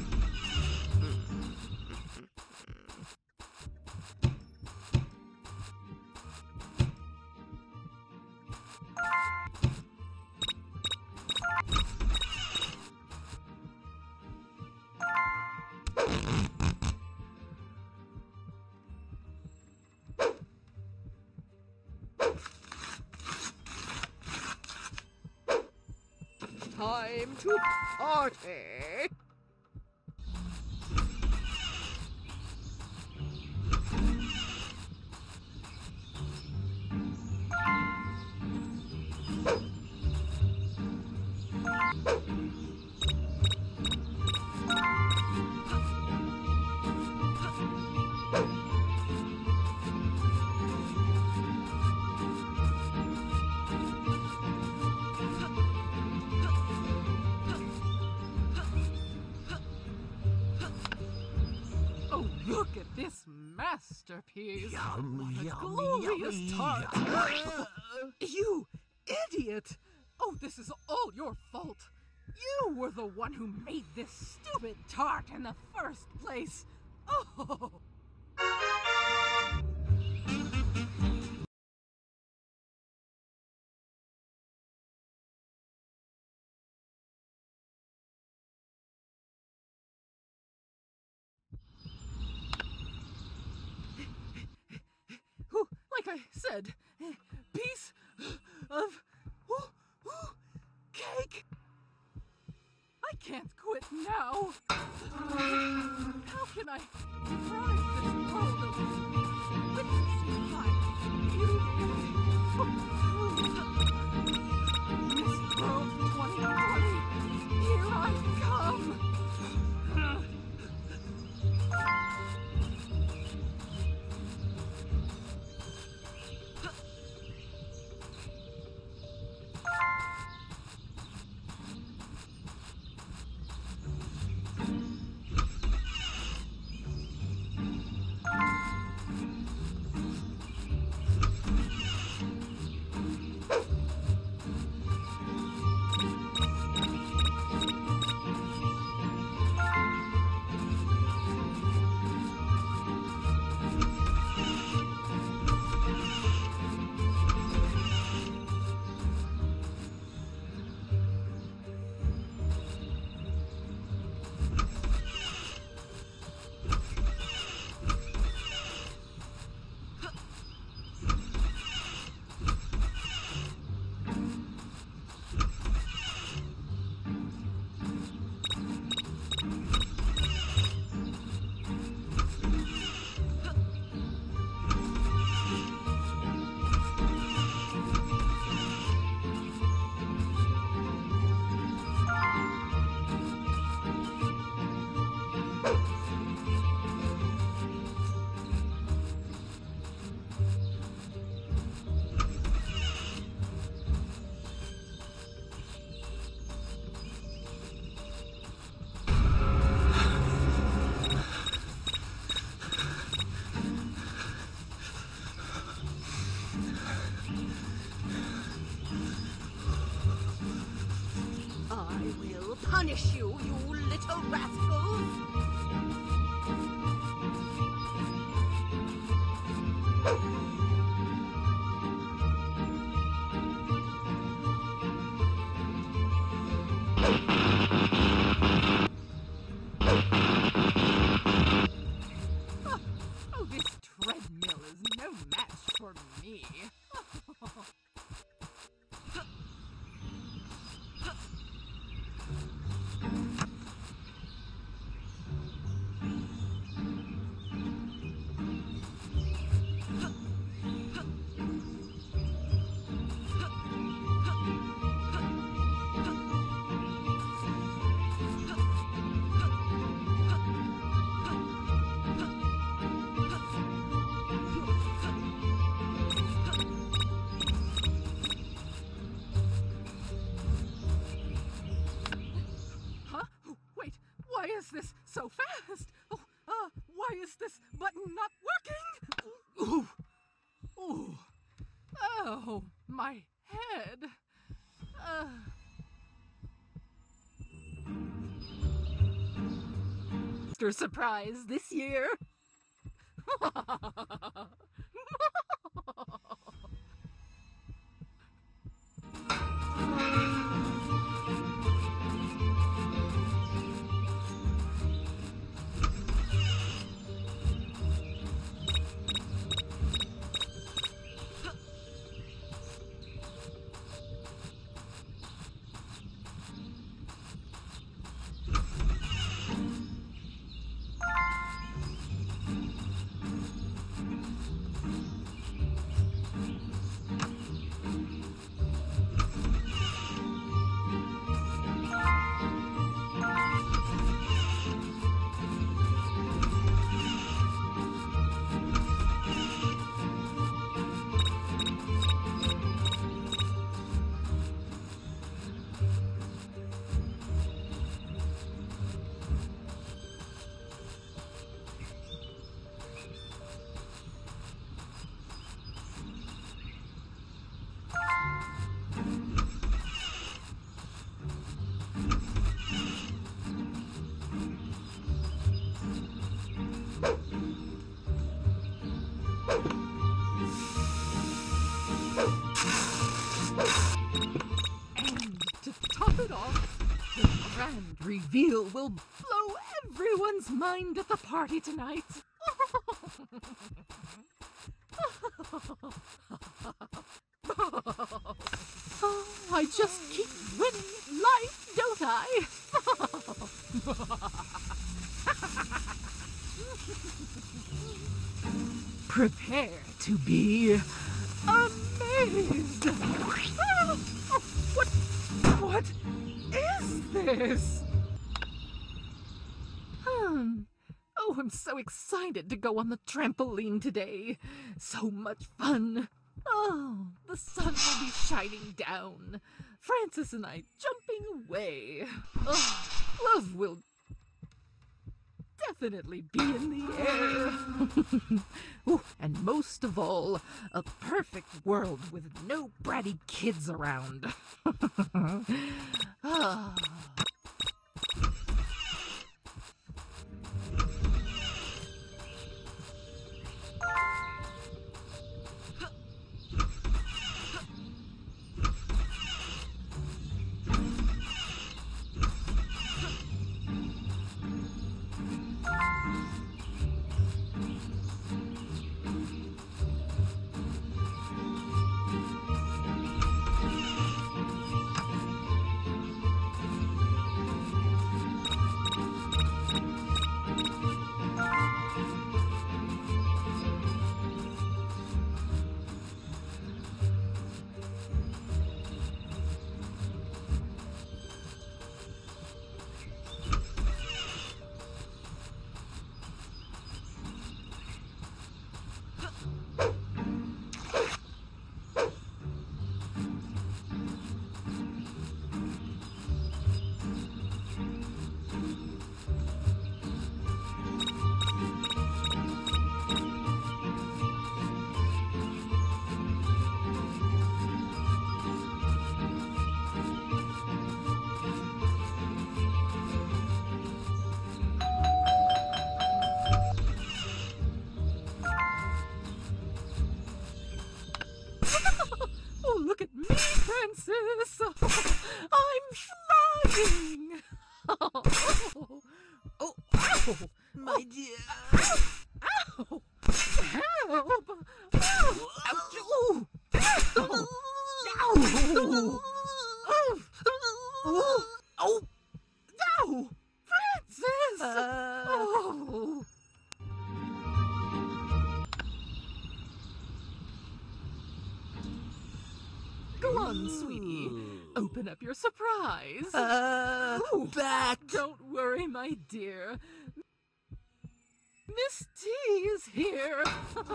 Time to party. Oh, look at this masterpiece. Yum, What a yum, glorious yummy, tart. yum. You idiot! Oh, this is all your fault. You were the one who made this stupid tart in the first place. Oh! Whew, like I said, piece of whew, whew, cake. I can't quit now. How can I deprive this world of witnessing my beauty? Miss World twenty twenty, here I come. Oh, this treadmill is no match for me. Huh? Oh, wait, why is this so fast? Oh, uh, why is this button not working? Ooh, ooh, oh, my head. Uh. Easter surprise this year. And to top it off, the grand reveal will blow everyone's mind at the party tonight. Oh, I just keep winning life, don't I? Prepare to be amazed. Ah, oh, what? What is this? Hmm. Oh, I'm so excited to go on the trampoline today. So much fun. Oh, the sun will be shining down. Francis and I jumping away. Oh, love will definitely be in the air. Ooh, and most of all, a perfect world with no bratty kids around. Ah. my dear. Ow! Help! Ouch! Ooh! Ow! Ow! Oh! Oh! No! Francis! Uh, Oh! Go on, sweetie. Open up your surprise. uh, Ooh, Bat. Don't worry, my dear. Miss T is here.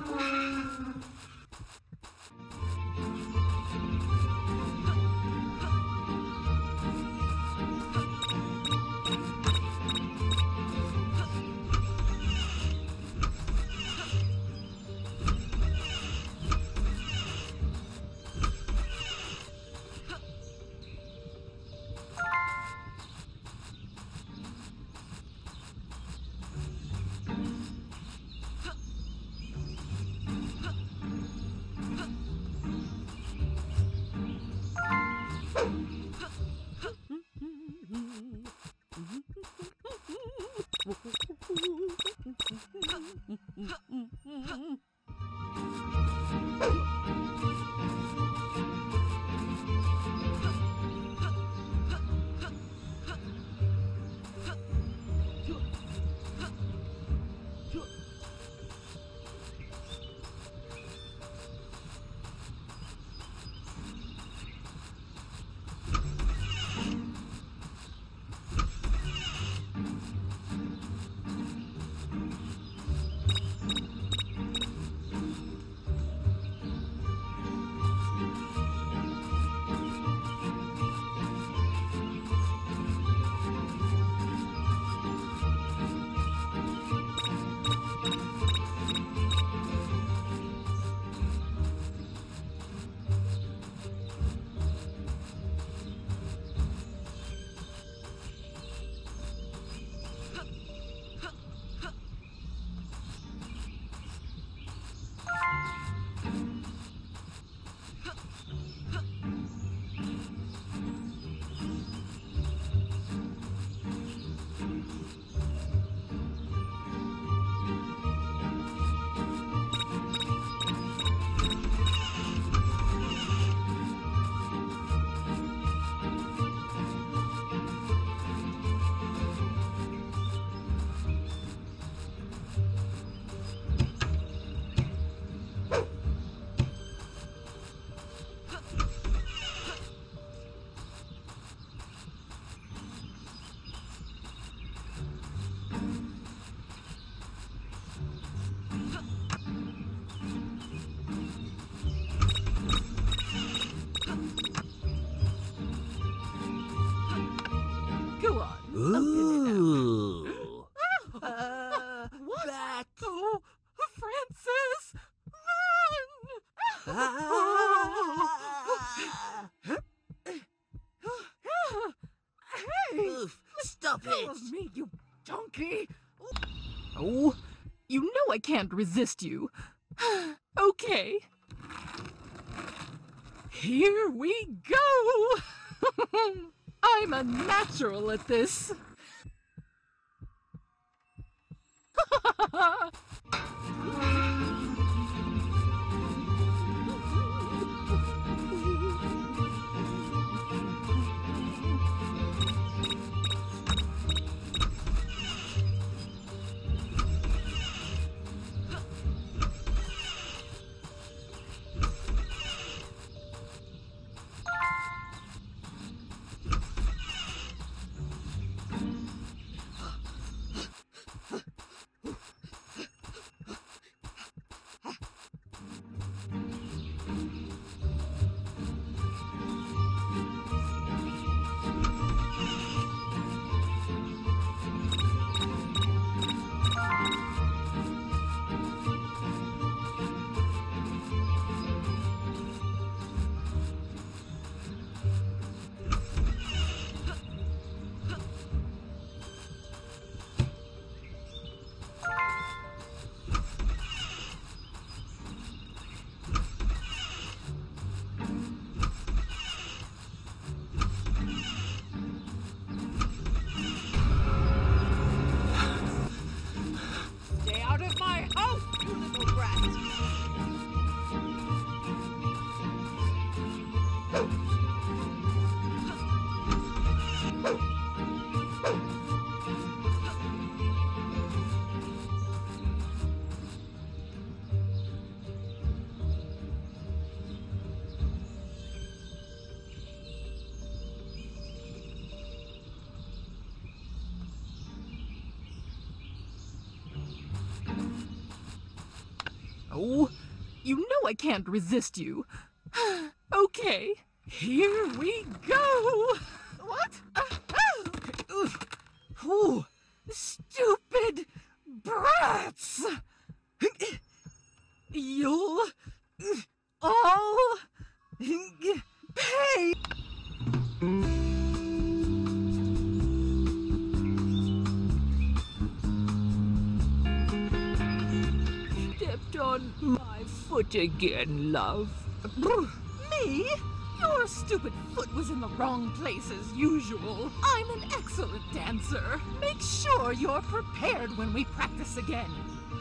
Go on. Ooh. Uh, What? Bat. Oh, Francis! Run! Ah. Hey! Oof, stop Let it. go of me, you donkey! Oh, you know I can't resist you. Okay. Here we go! I'm a natural at this. Oh, you know I can't resist you. Okay, here we go. What? Uh, oh. Ooh, stupid brats! You'll all pay! Stepped on my foot again, love. Me? Your stupid foot was in the wrong place as usual. I'm an excellent dancer. Make sure you're prepared when we practice again.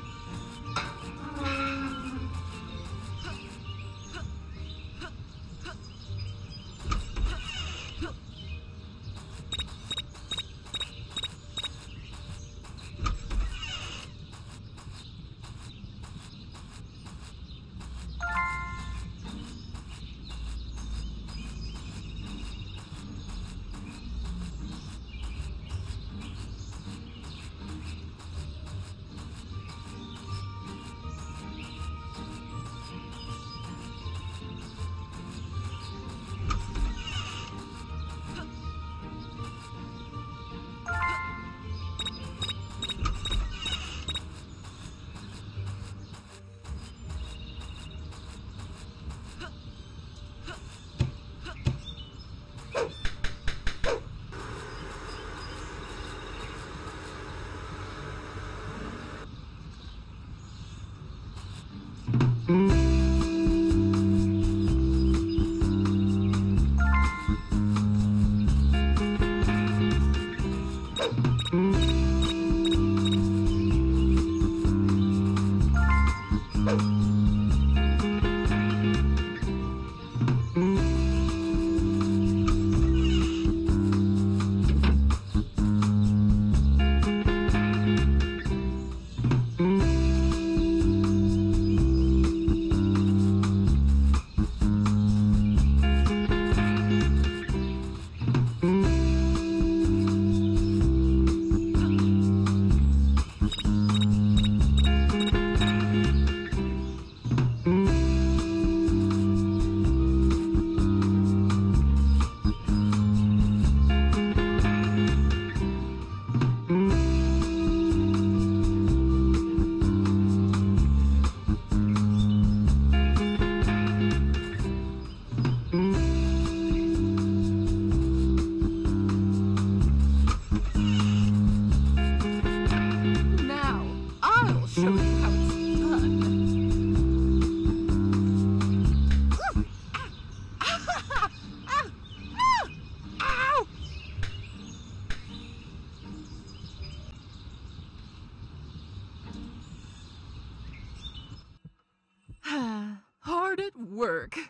Hard at work.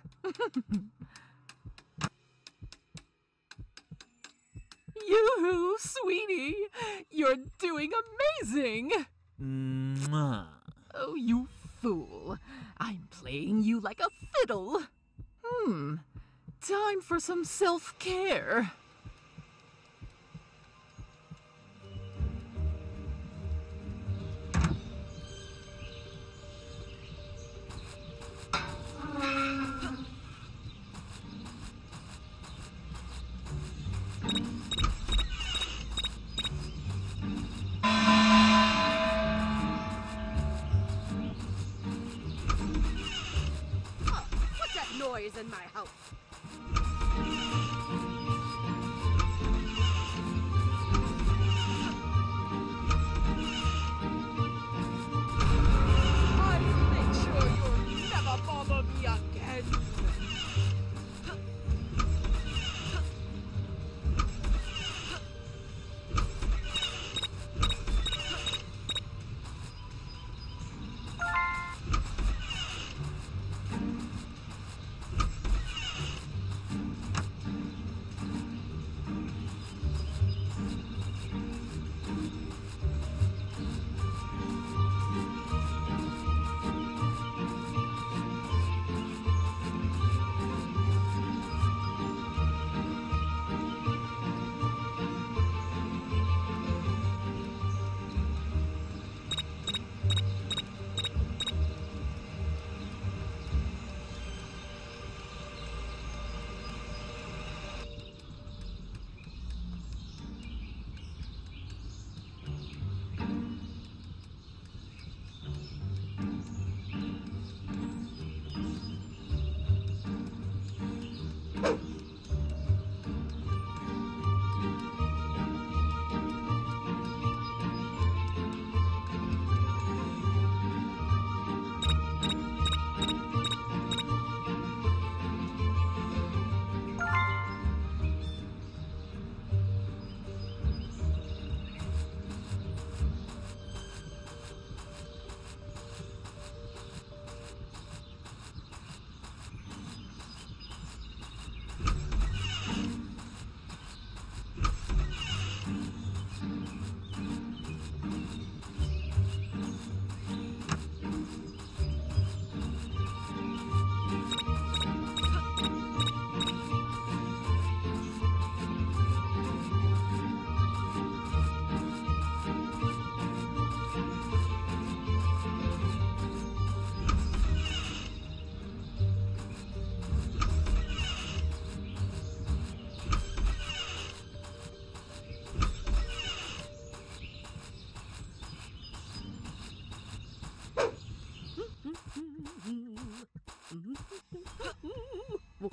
Yoo-hoo, sweetie! You're doing amazing! Mwah. Oh, you fool. I'm playing you like a fiddle. Hmm. Time for some self-care. What's that noise in my house? I'll make sure you'll never bother me again.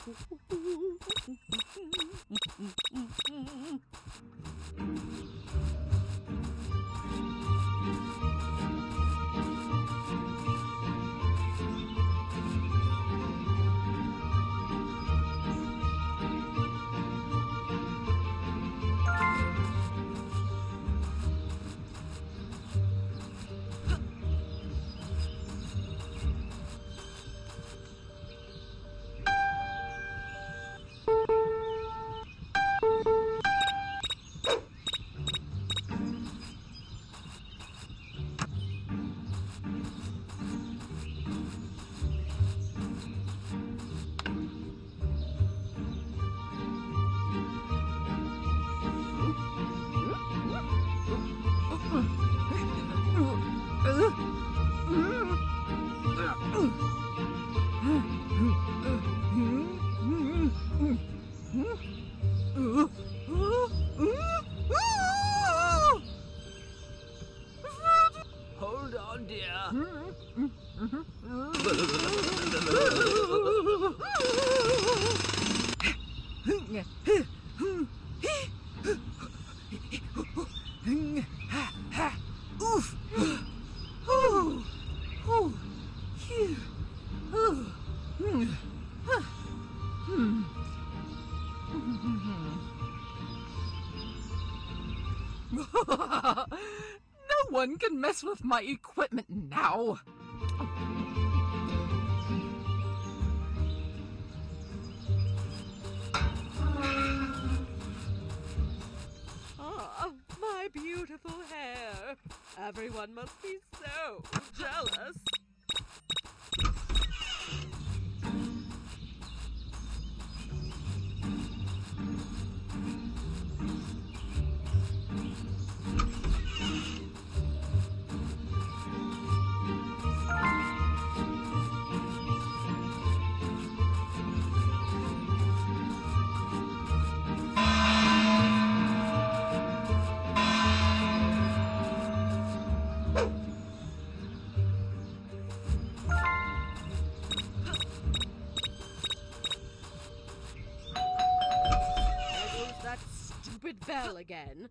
Hold on, dear. Oof! Oh, oh, phew. Oh, hmm. Huh. Hmm. No one can mess with my equipment now. Ah, my beautiful hair. Everyone must be so jealous. There goes that stupid bell again.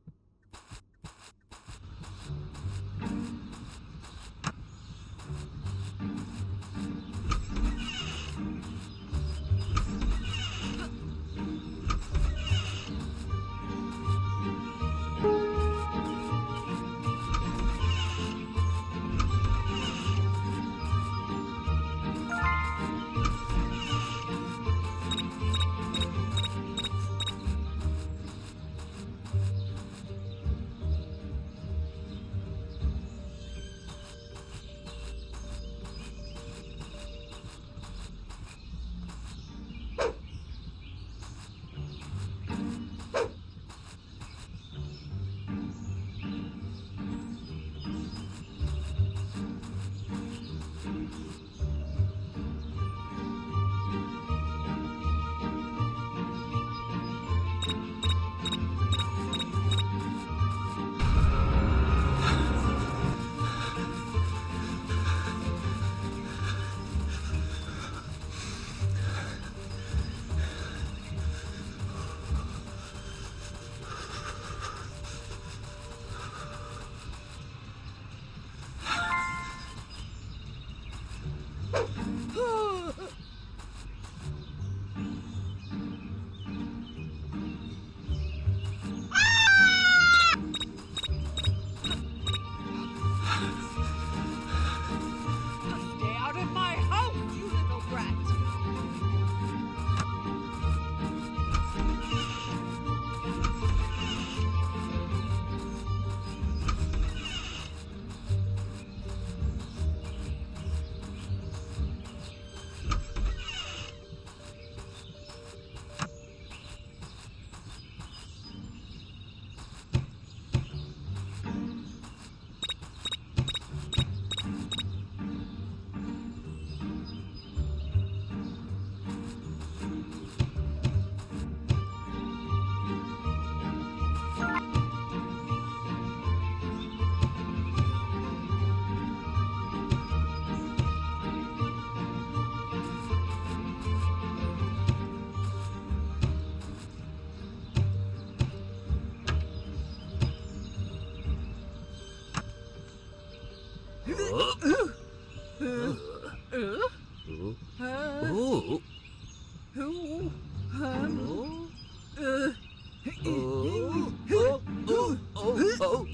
Oh. Who? Um, uh, Oh. Oh. Oh. Oh.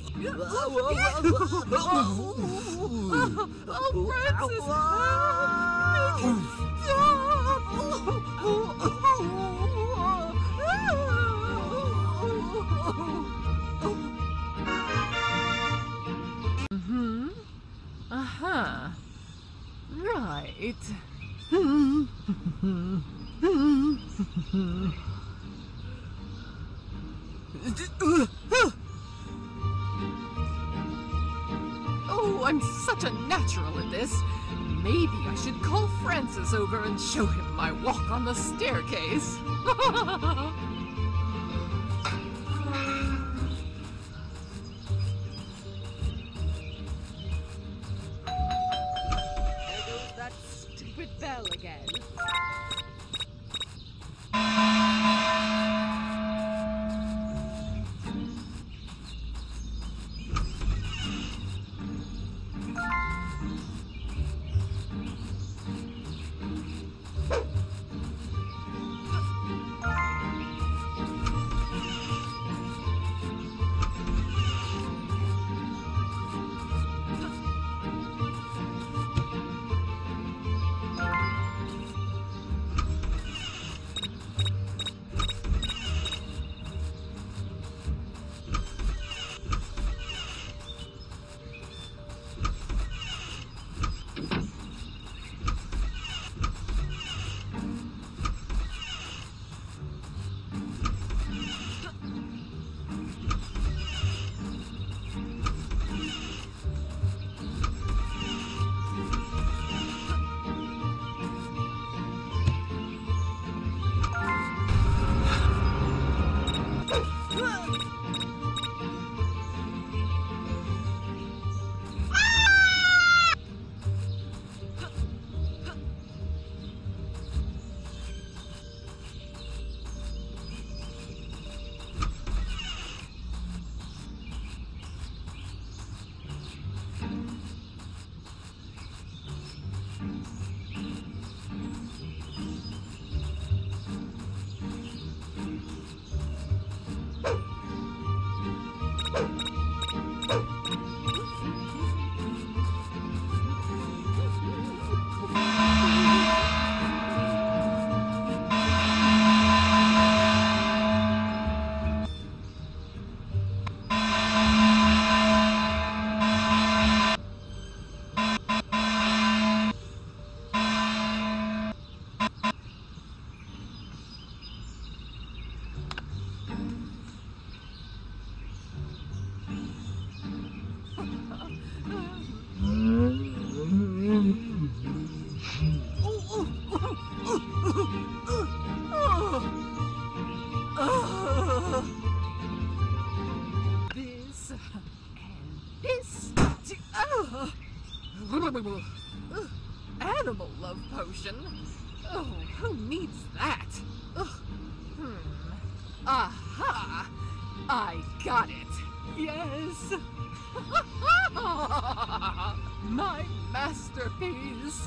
oh, Francis! Help me! Mm-hmm. Uh-huh. Right. Oh, I'm such a natural at this. Maybe I should call Francis over and show him my walk on the staircase. There goes that stupid bell again. This and this. Oh. Animal love potion. Oh, who needs that? Ugh. Hmm. Aha! I got it. Yes. My masterpiece.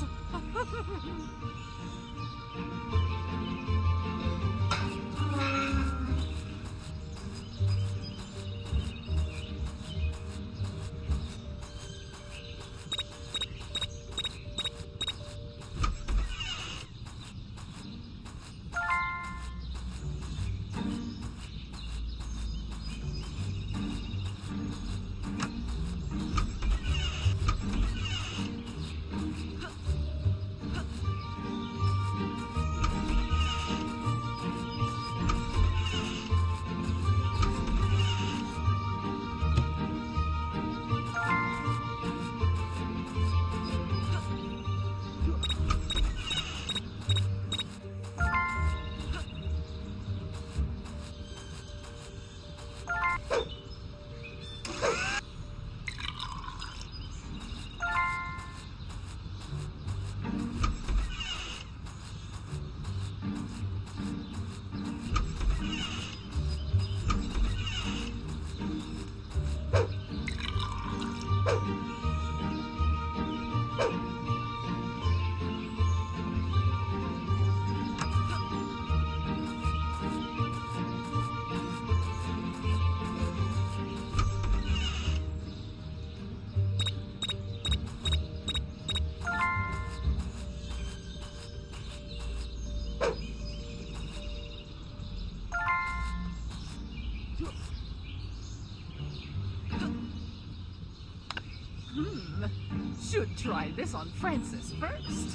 should try this on Francis first.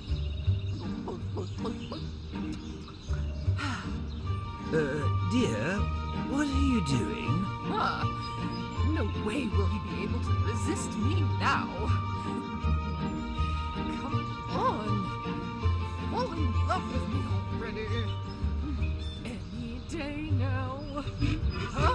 Uh, dear, what are you doing? Huh. No way will he be able to resist me now. Come on. Fall in love with me already. Any day now. Huh?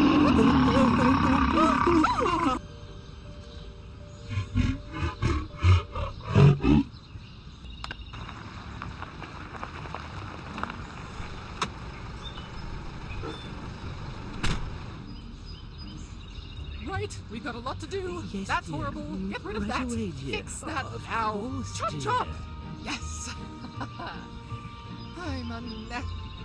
Right, we got a lot to do. Yes, That's dear. horrible. Get rid of Right that. away, dear. Fix that Of now. course, Chop dear. chop. Yes. I'm a net.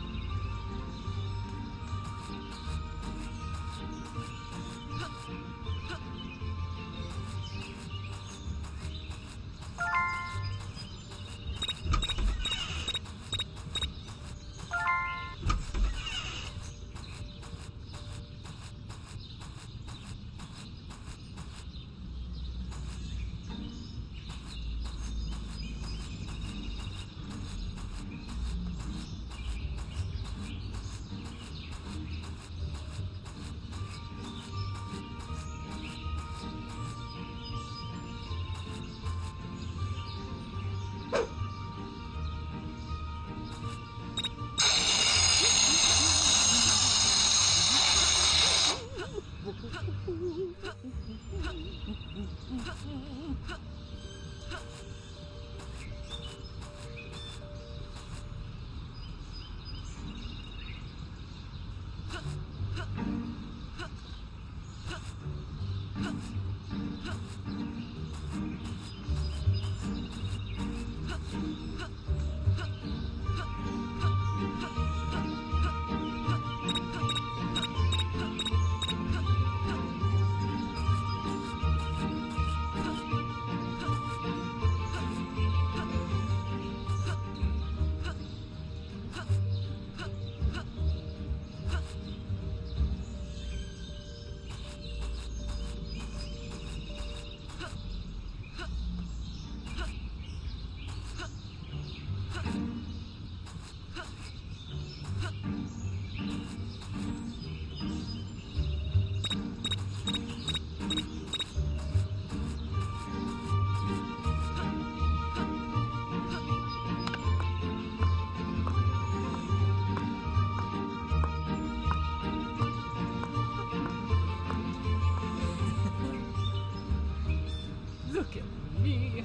Look at me.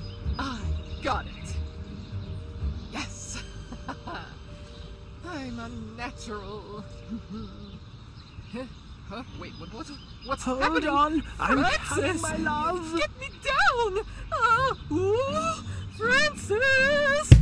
I got it. Yes. I'm a natural. Huh? Wait, what? What? What's Hold happening? on, I'm coming, Francis! my love. Get me down! Uh, ooh, Francis!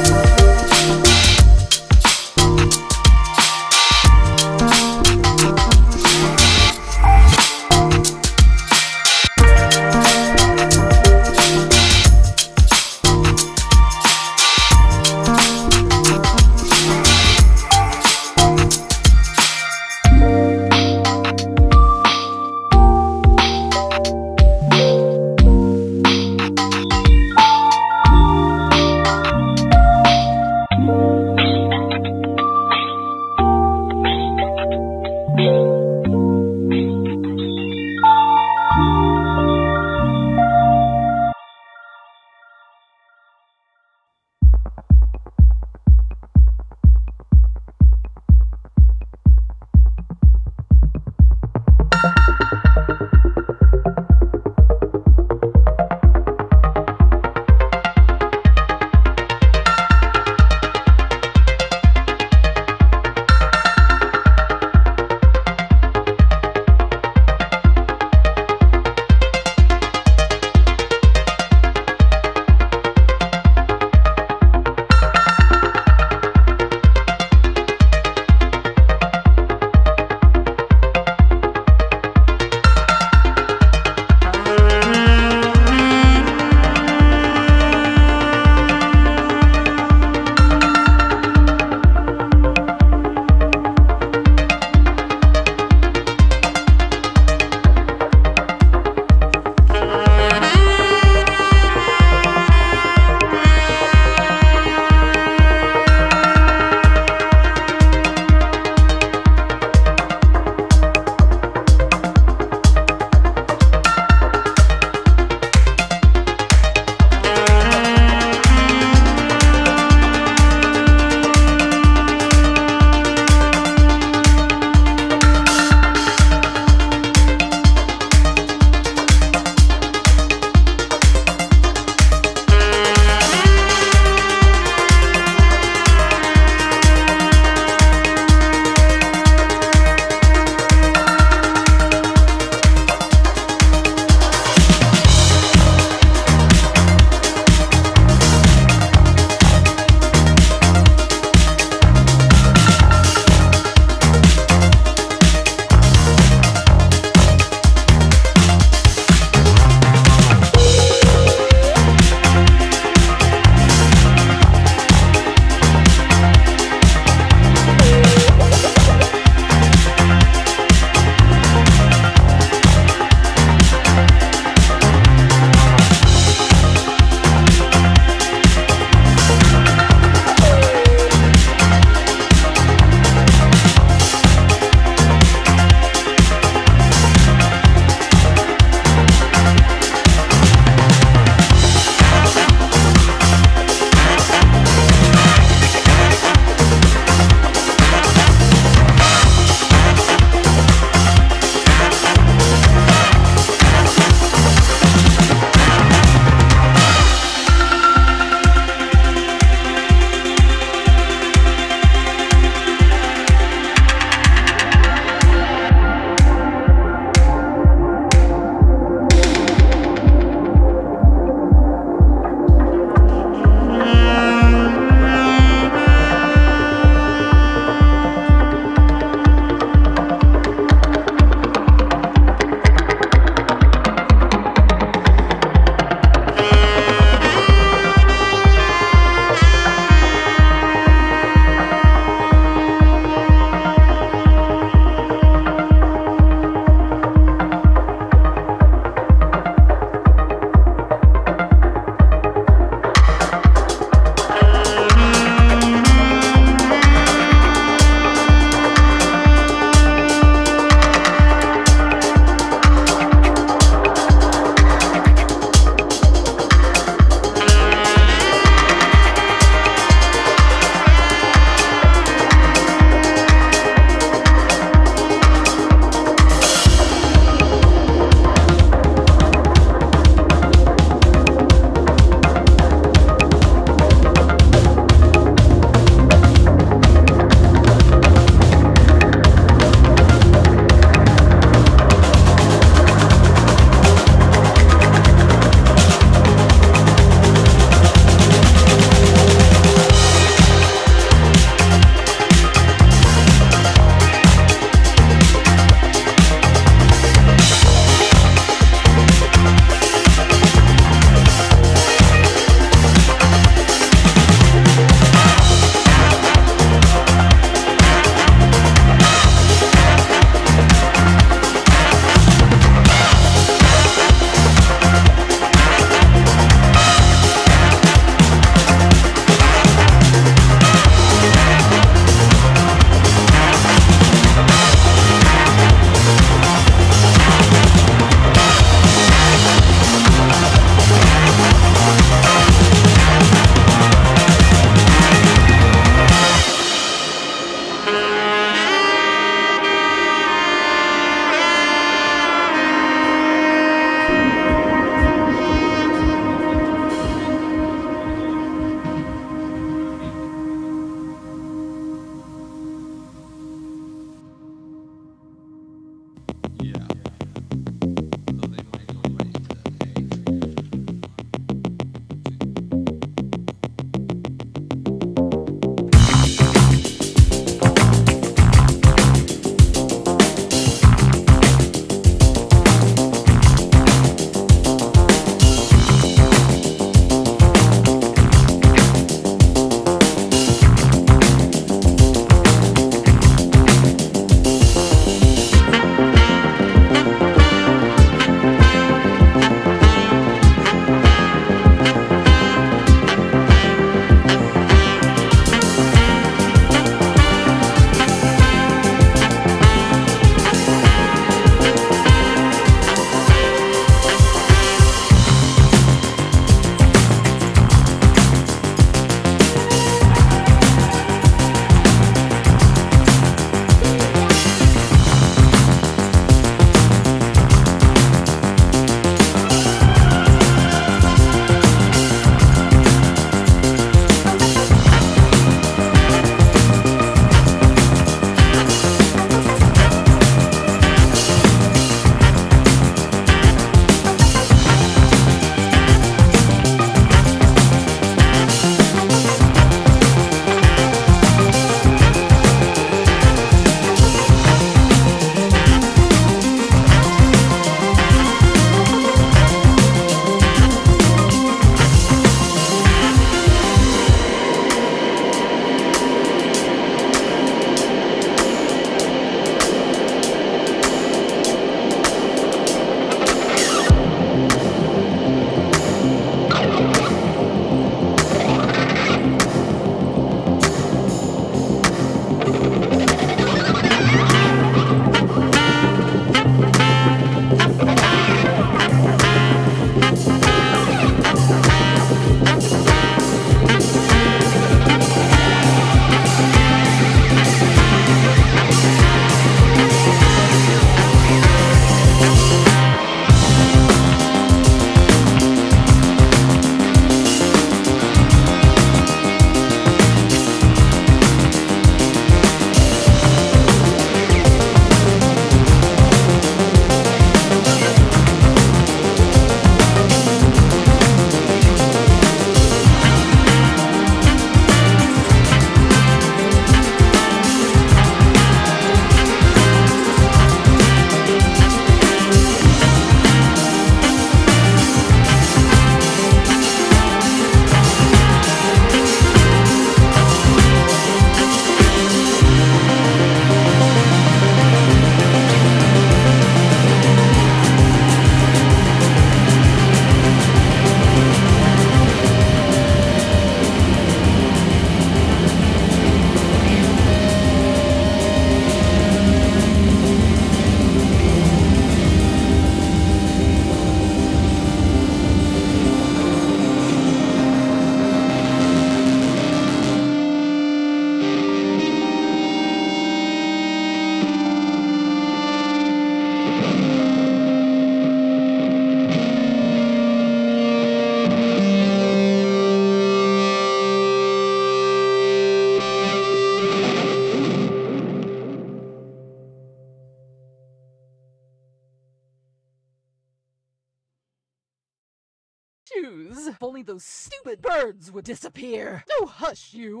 news. If only those stupid birds would disappear. Oh, hush you.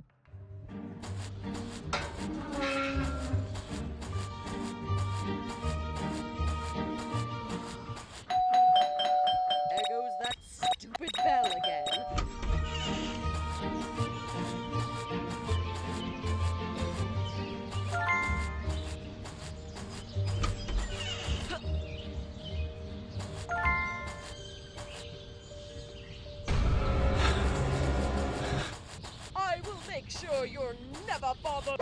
There goes that stupid bell again. I will make sure you're never bothered.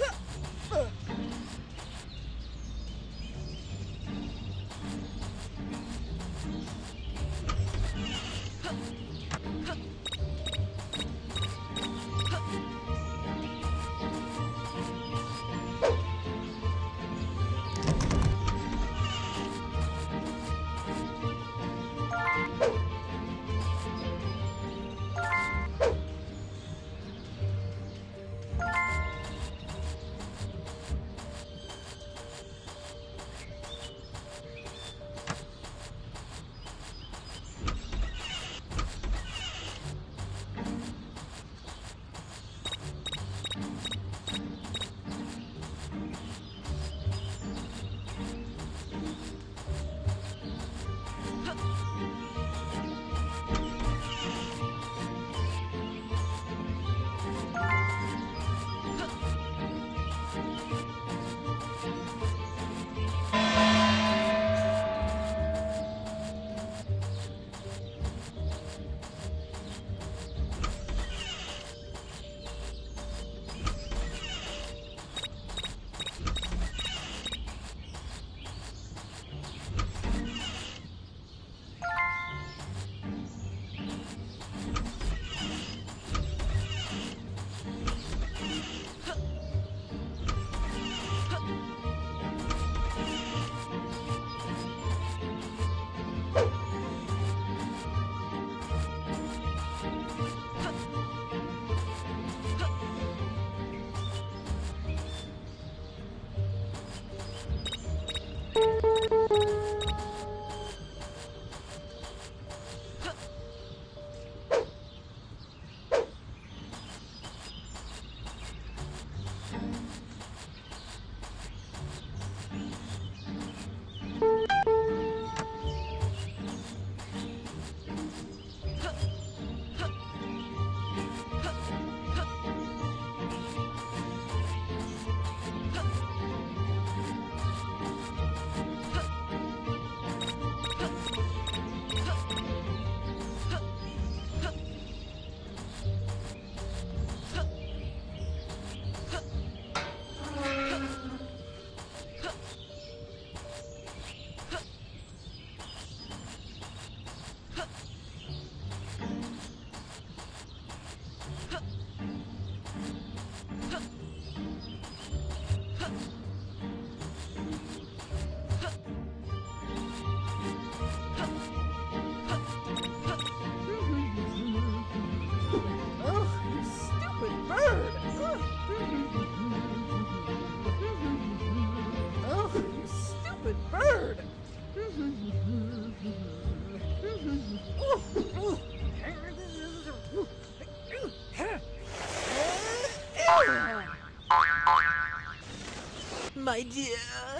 My dear.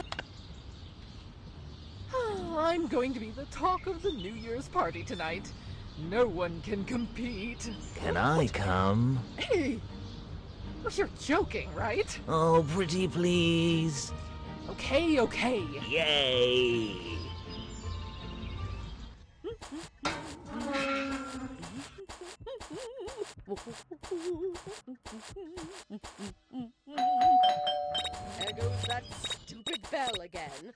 I'm going to be the talk of the New Year's party tonight. No one can compete. Can I come? Hey! Well, you're joking, right? Oh, pretty please. Okay, okay. Yay! There goes that stupid bell again.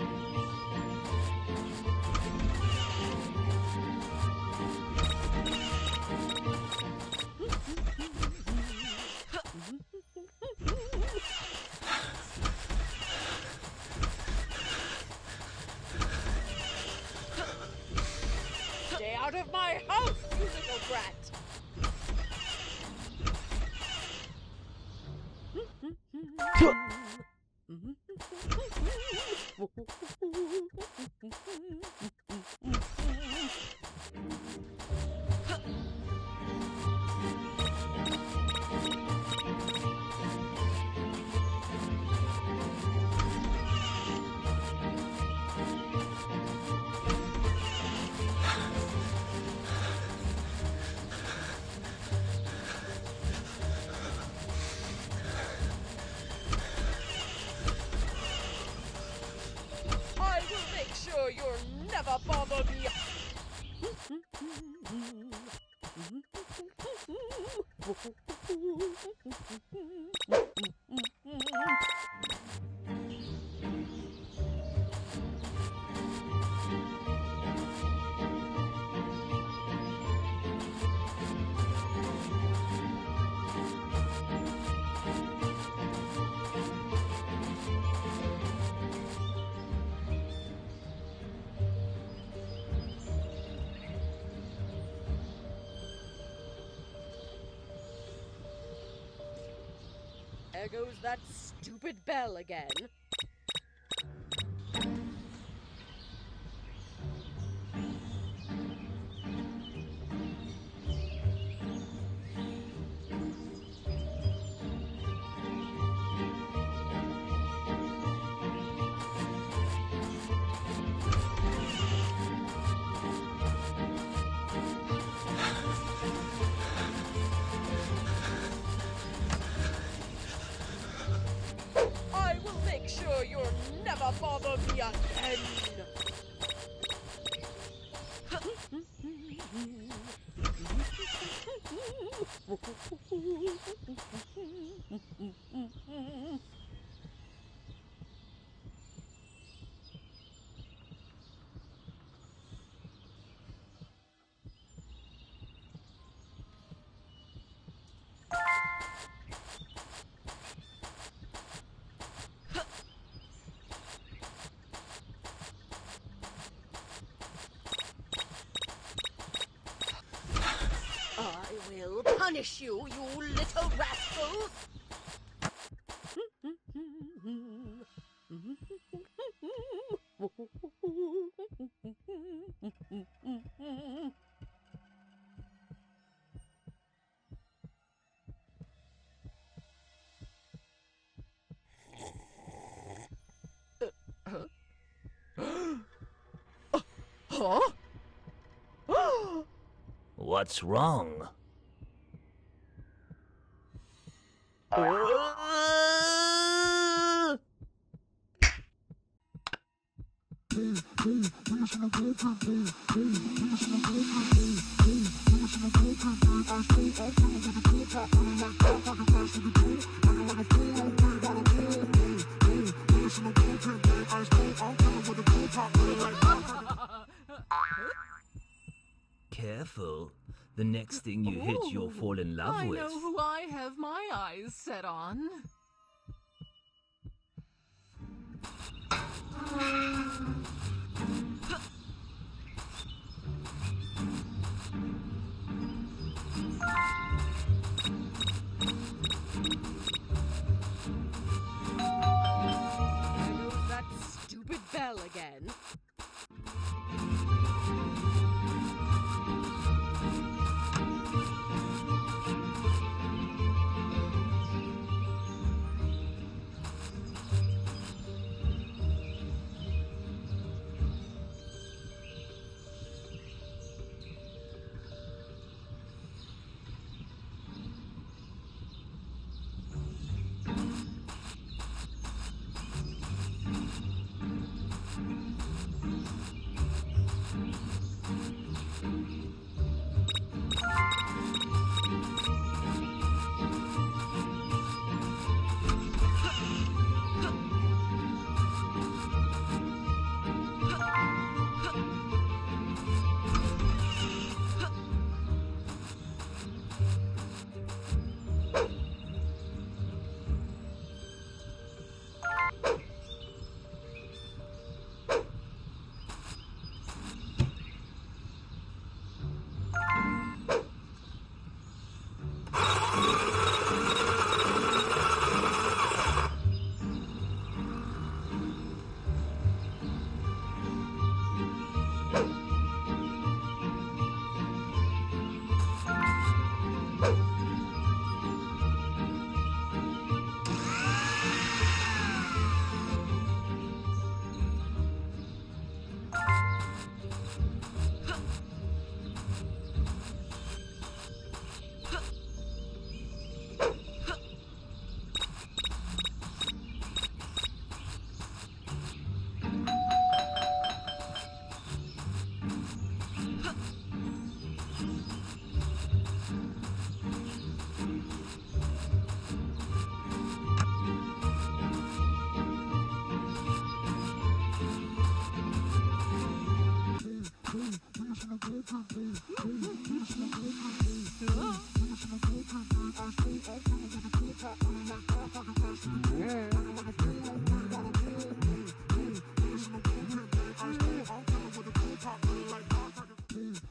Disgusting. of my house, you little brat! I will make sure you'll never bother me. There goes that stupid bell again. I will make sure you'll never bother me again. I will punish you, you little rascals! Huh? What's wrong? Careful. The next thing you hit, you'll fall in love I with. know who I have my eyes set on. There goes that stupid bell again.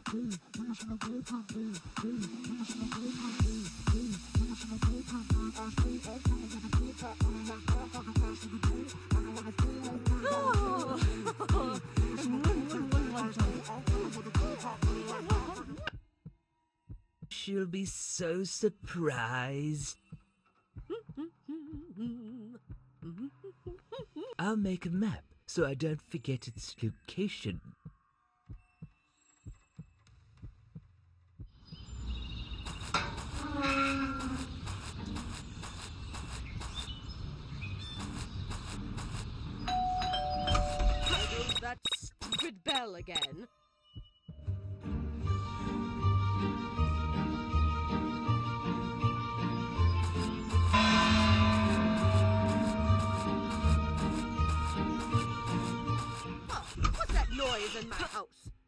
She'll be so surprised. I'll make a map so I don't forget its location. That stupid bell again. Huh, what's that noise in my house?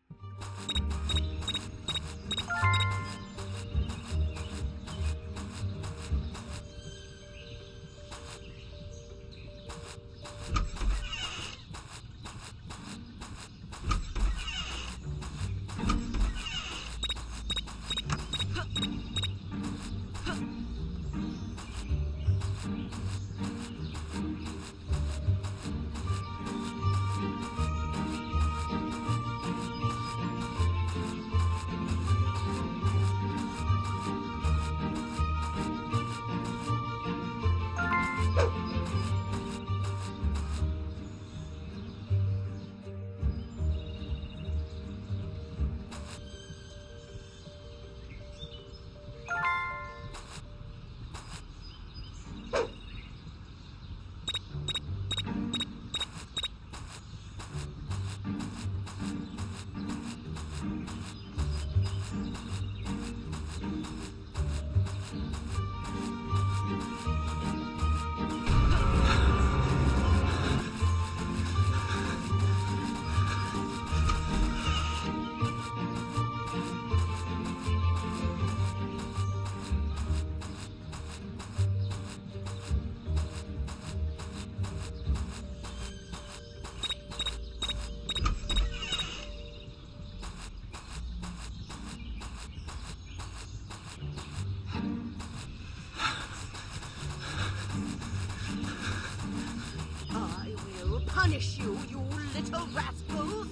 I will punish you, you little rascals!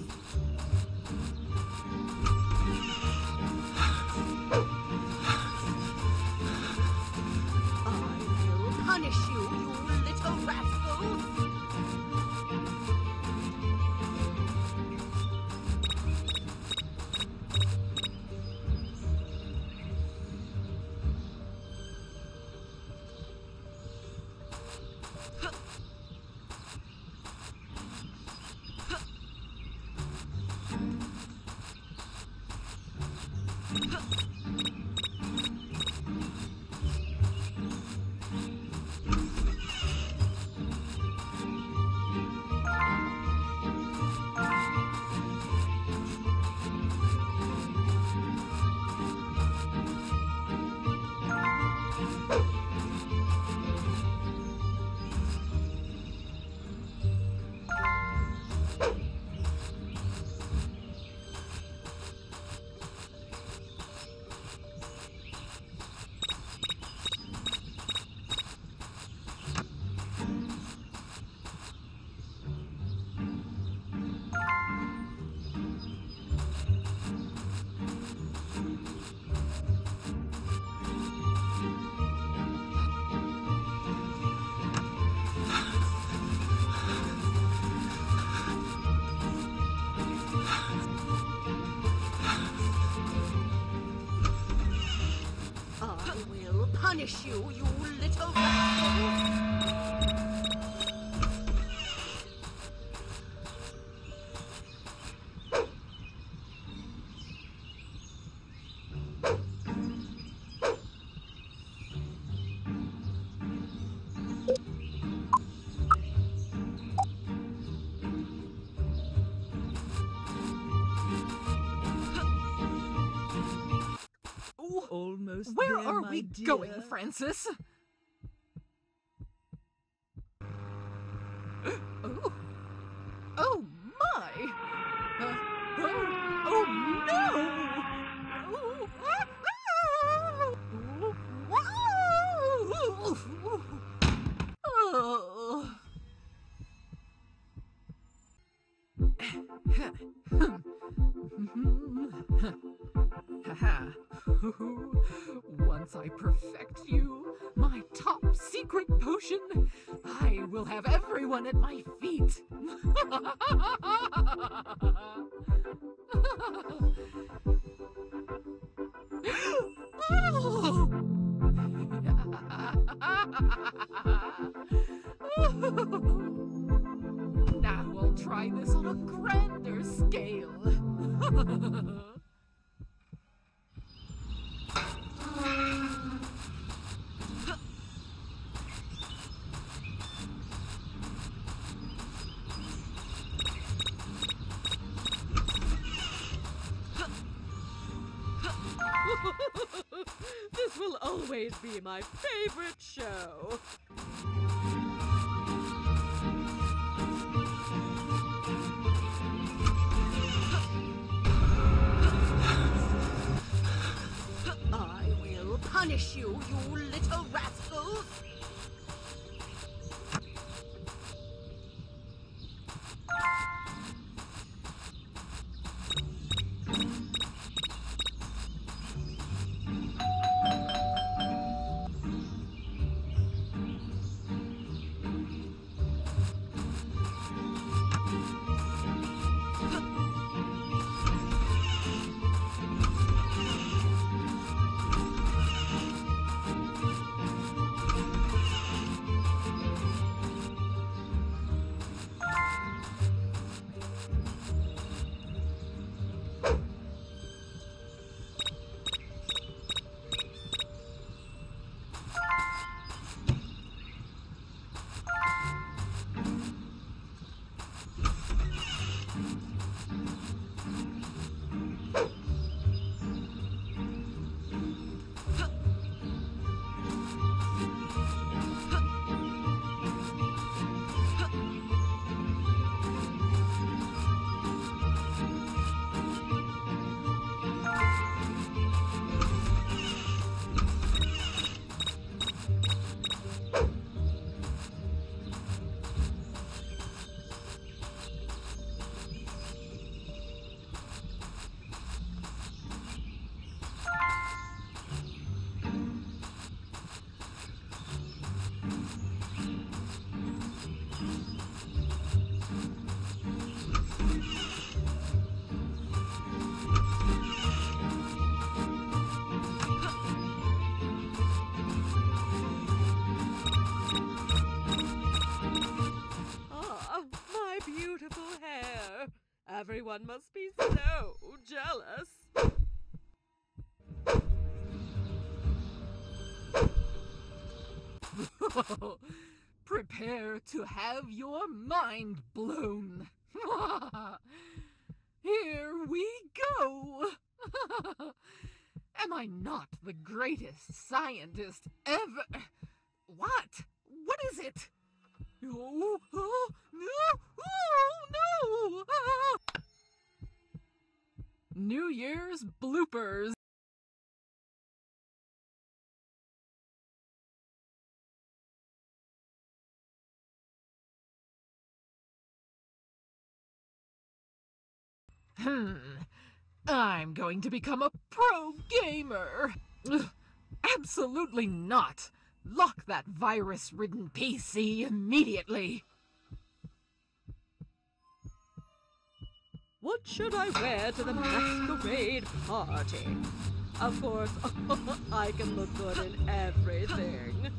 I will punish you, you little rascals! I will punish you, you little rascals! Almost Where there, are my we dear. going, Francis? Oh, oh my! Uh, oh, oh no! Haha. Once I perfect you, my top secret potion, I will have everyone at my feet. Now I'll try this on a grander scale. This will always be my favorite show. I will punish you, you little rascals! Everyone must be so jealous. Prepare to have your mind blown. Here we go. Am I not the greatest scientist ever? What? What is it? Oh, oh, no! Oh, no! Ah! New Year's bloopers. Hmm. I'm going to become a pro gamer. Ugh, absolutely not. Lock that virus-ridden P C immediately. What should I wear to the masquerade party? Of course, I can look good in everything.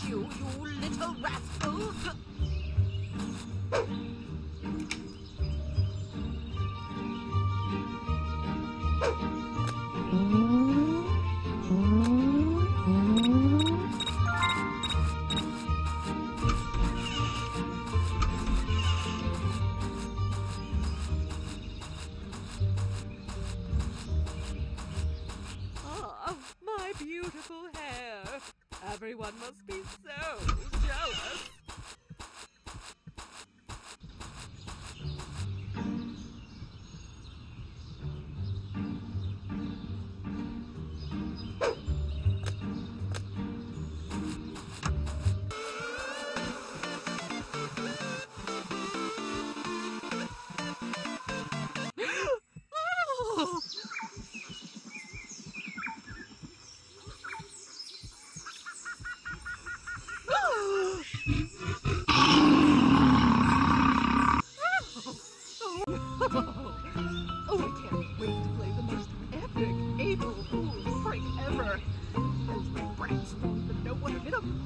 you, you little rascals! Ah, my beautiful hair. Everyone must be so jealous. Oh, I can't wait to play the most epic April Fool's prank ever. Those brats won't even know what hit them.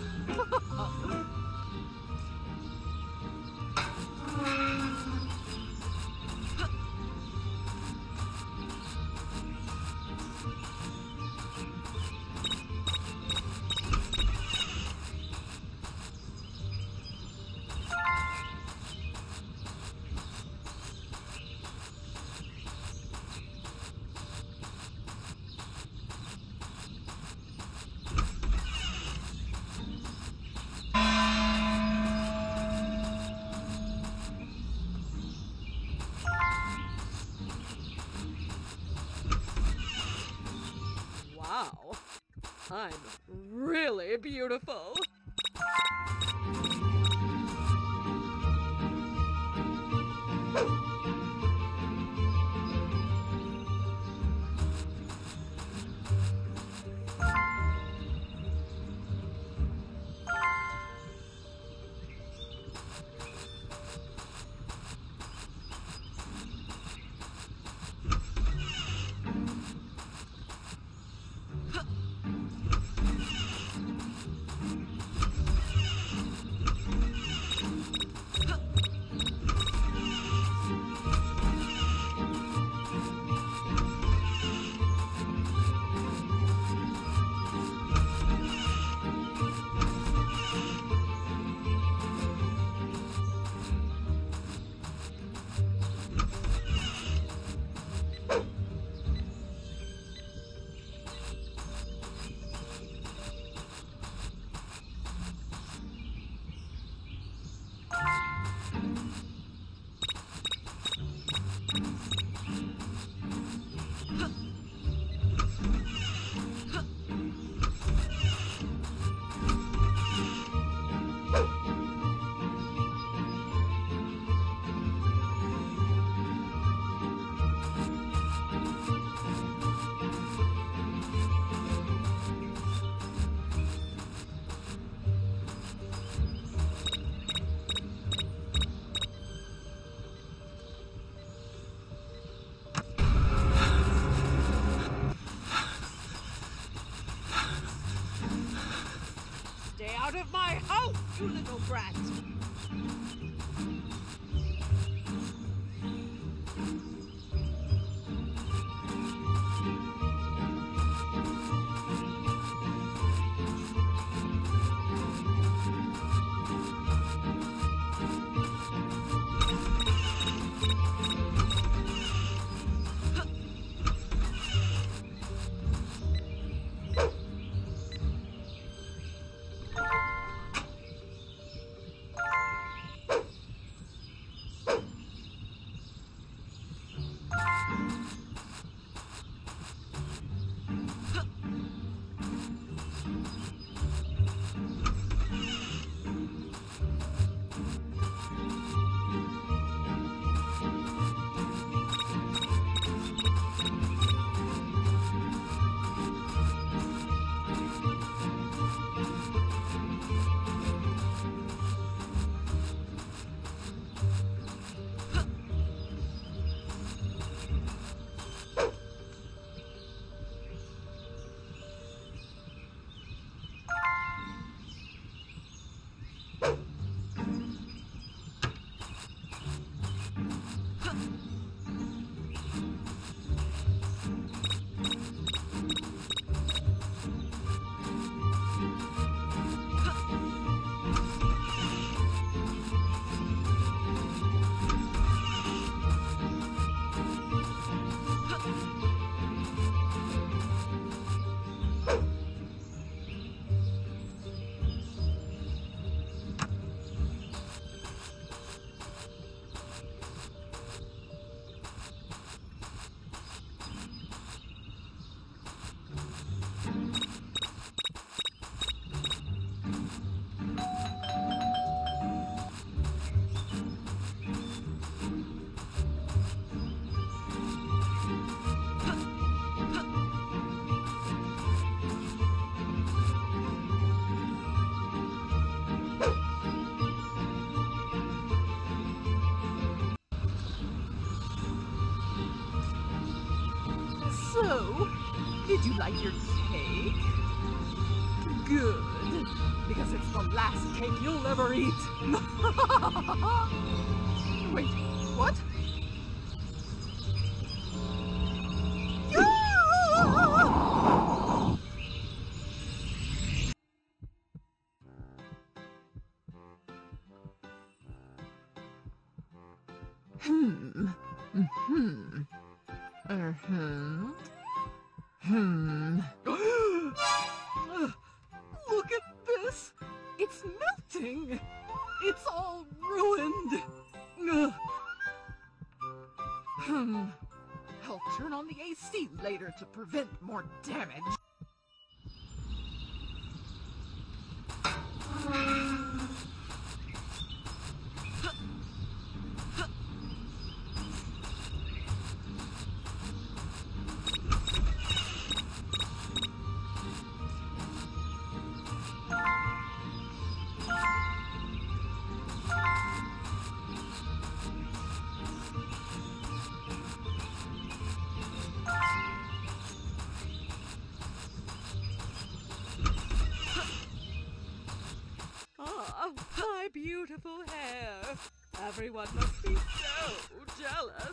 Wow, I'm really beautiful. Stay out of my house, you little brat! So, did you like your cake? Good, because it's the last cake you'll ever eat. Wait, what? Hmm. Hmm. Uh-huh. Hmm. Look at this! It's melting! It's all ruined! Ugh. Hmm. I'll turn on the A C later to prevent more damage. Ah, my beautiful hair. Everyone must be so jealous.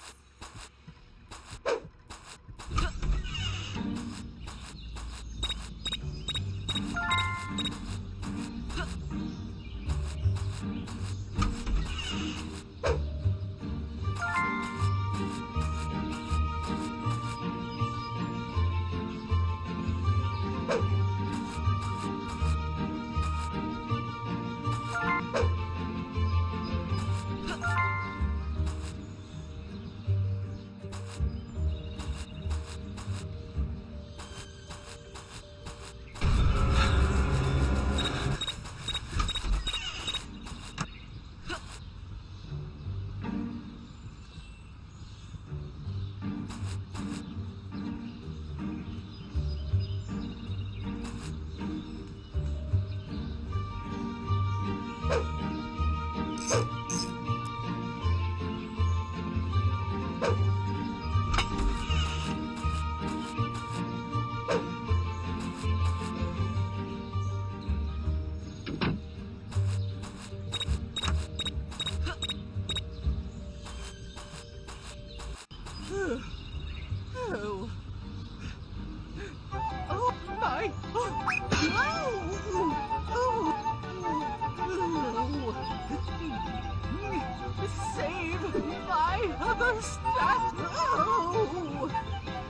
Oh. Oh my. Oh. Oh. Oh. Save my other statue.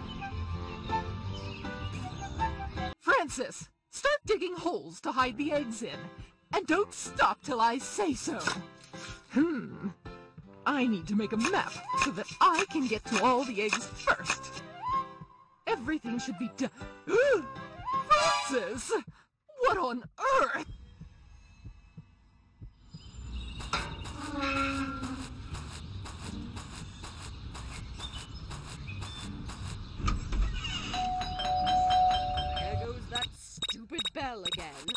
Francis, start digging holes to hide the eggs in. And don't stop till I say so. Hmm. I need to make a map so that I can get to all the eggs first. Everything should be done. Francis! What on earth? There goes that stupid bell again.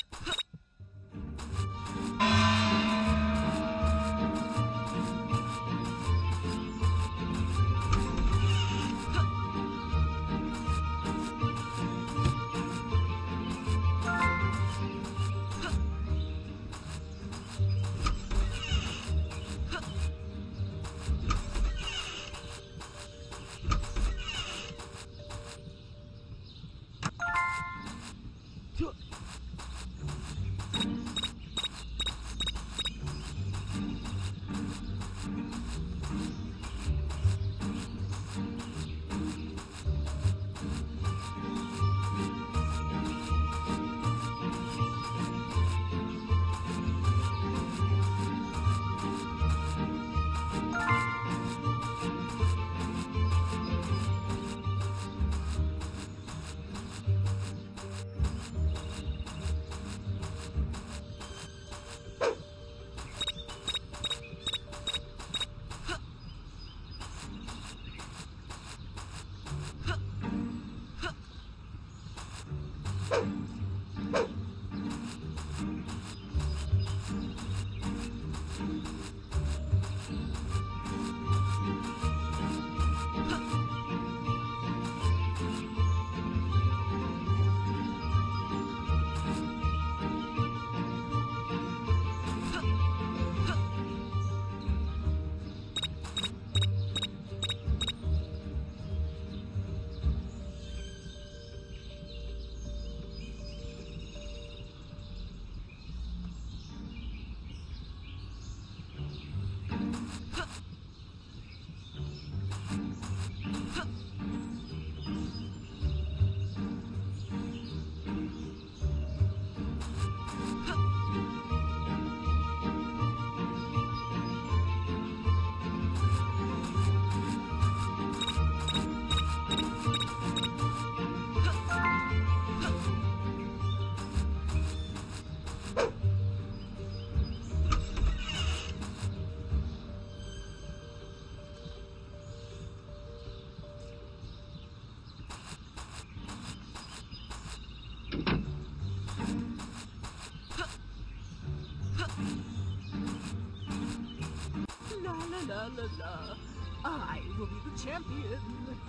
La la la la la. I will be the champion.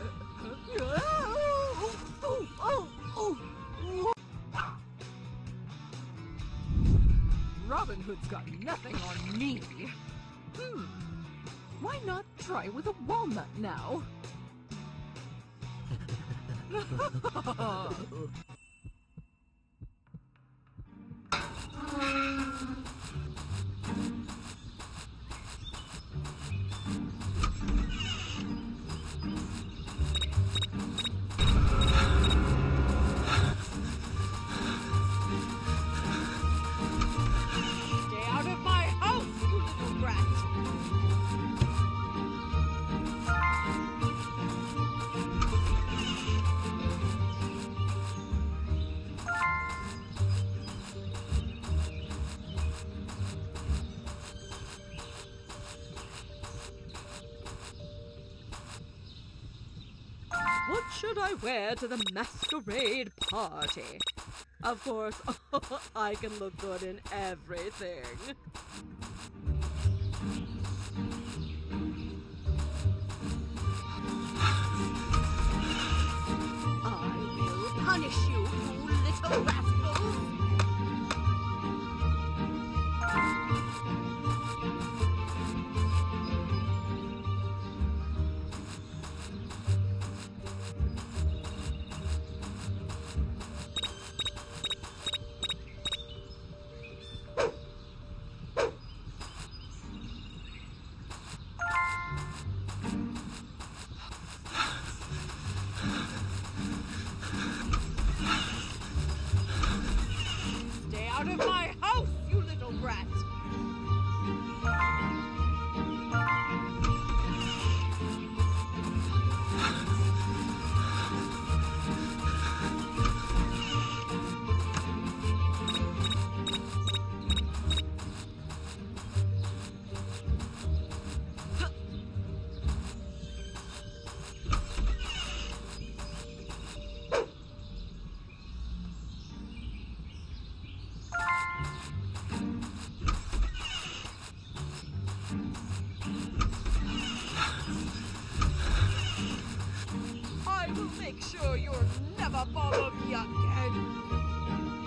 Oh, oh, oh, oh. Robin Hood's got nothing on me. Hmm. Why not try with a walnut now? Stay out of my house, you little brat! What should I wear to the masquerade party? Of course, I can look good in everything. I will punish you, you little rascals! Stay out of my house, you little brat! I will make sure you'll never bother me again!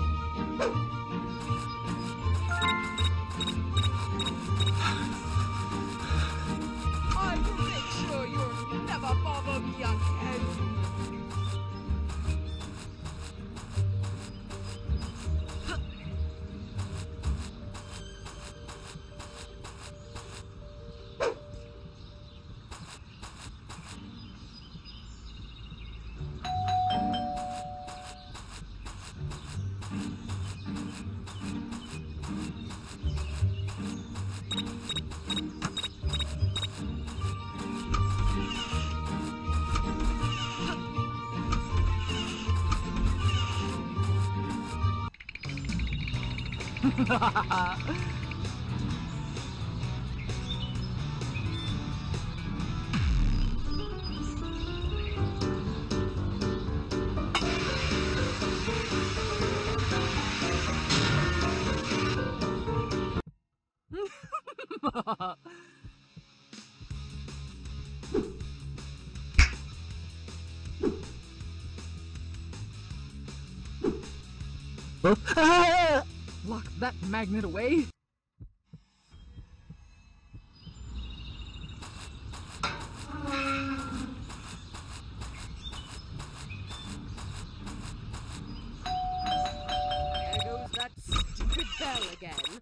I will make sure you'll never bother me again! Lock that magnet away. There goes that stupid bell again.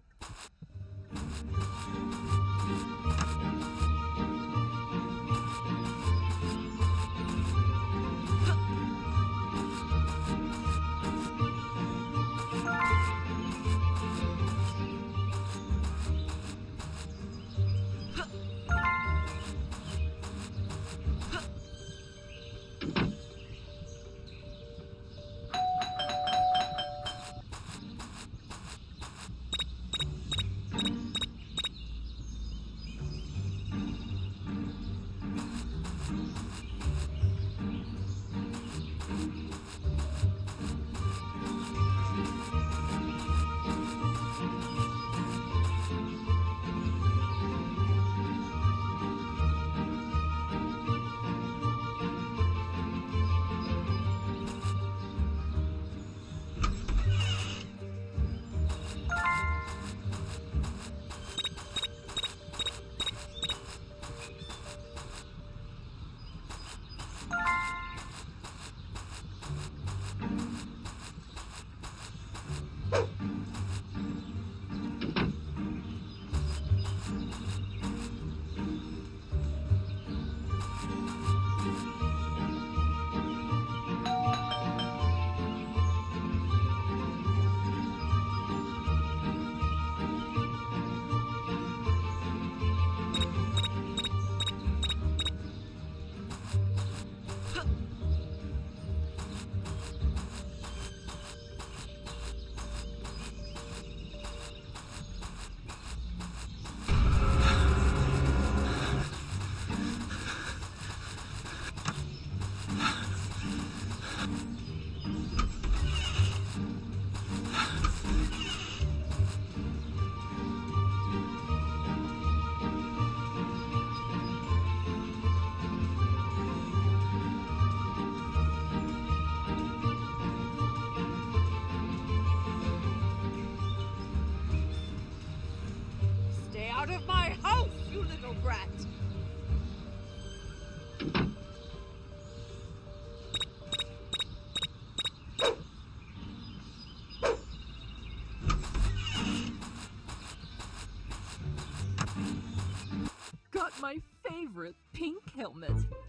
favorite pink helmet.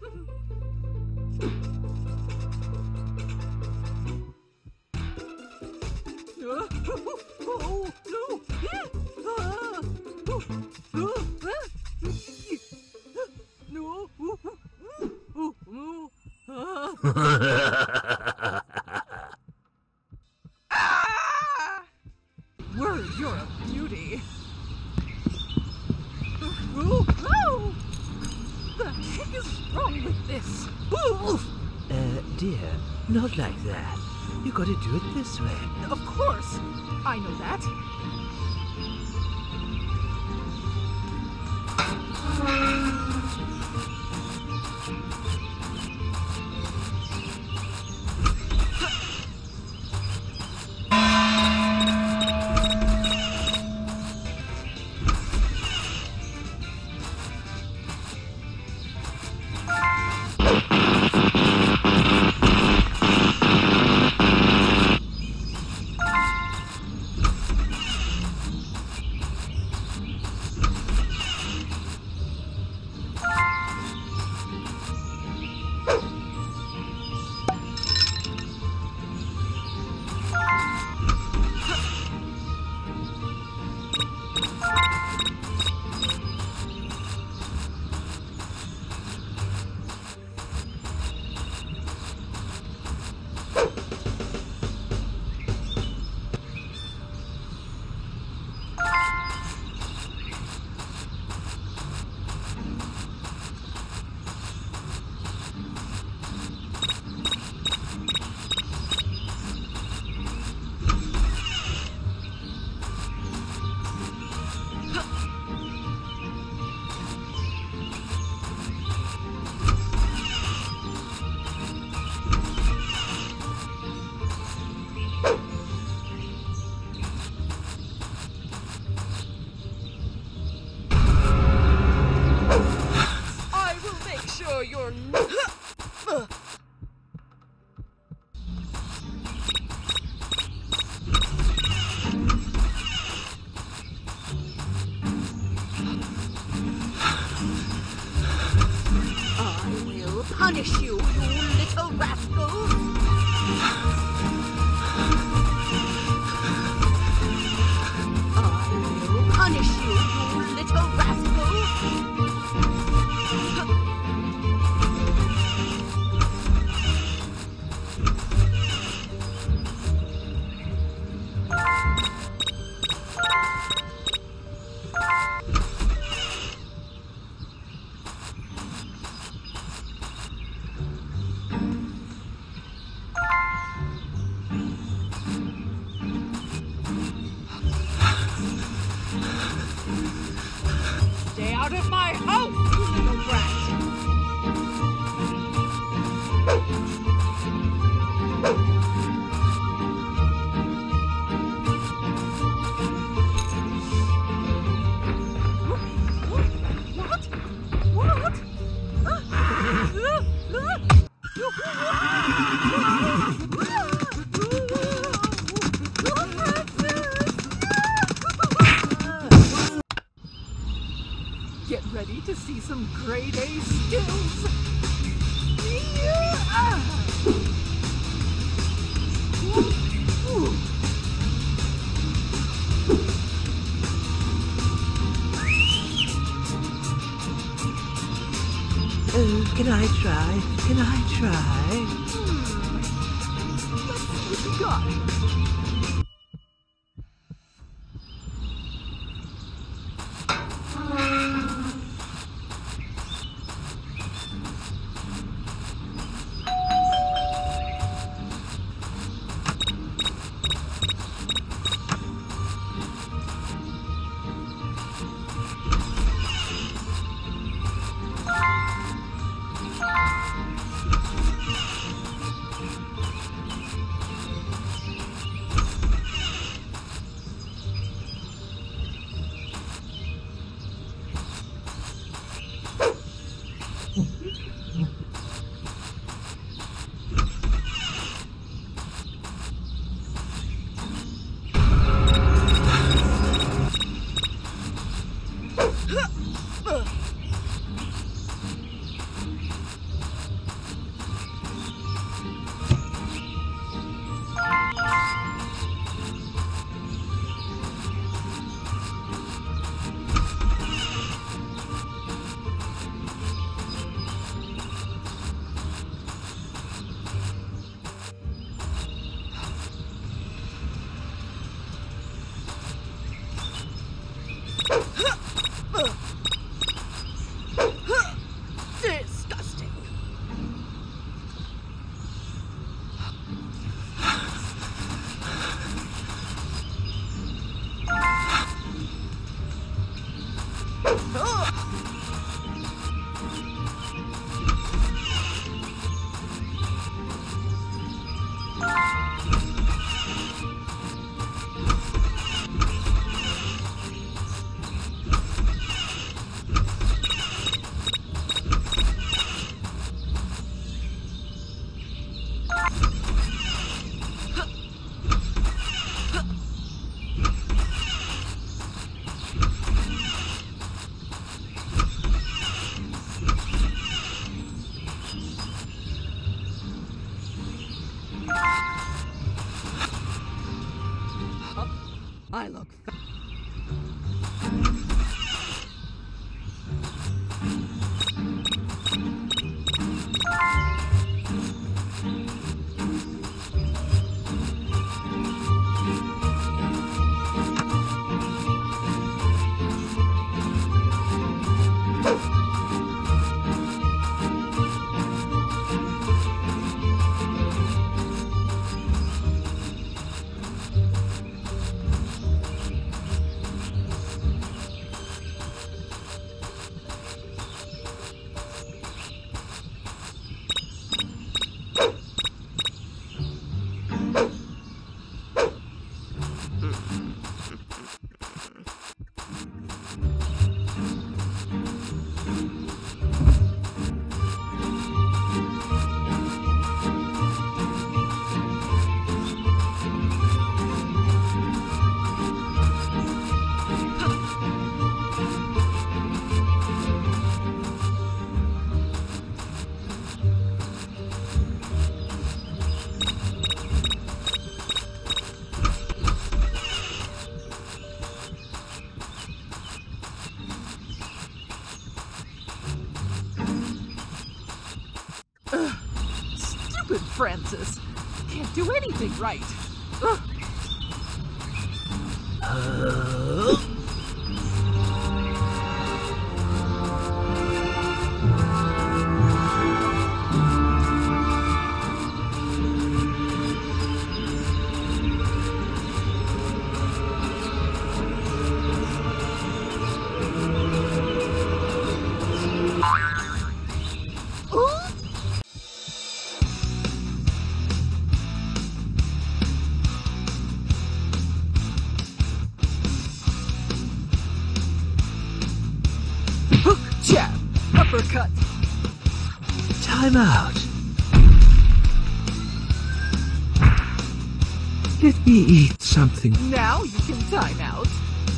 Oh, oh, no. Ah. Oh, oh, ah. No. Oh, oh, oh. Ah. Ah! Word, you're a beauty. Oh, oh! The heck is wrong with this? Ooh. Uh, dear, not like that. You gotta do it this way. Of course, I know that. You're I will punish you, you little rascal! I will punish you, you little rascal! stay out of my house, you little brat! Get ready to see some grade A skills. Yeah. Ooh. Oh, can I try? Can I try? Let's see what you got. stupid, Francis. Can't do anything right. Ugh. Uh, Hook, jab, uppercut. time out. Let me eat something. Now you can time out.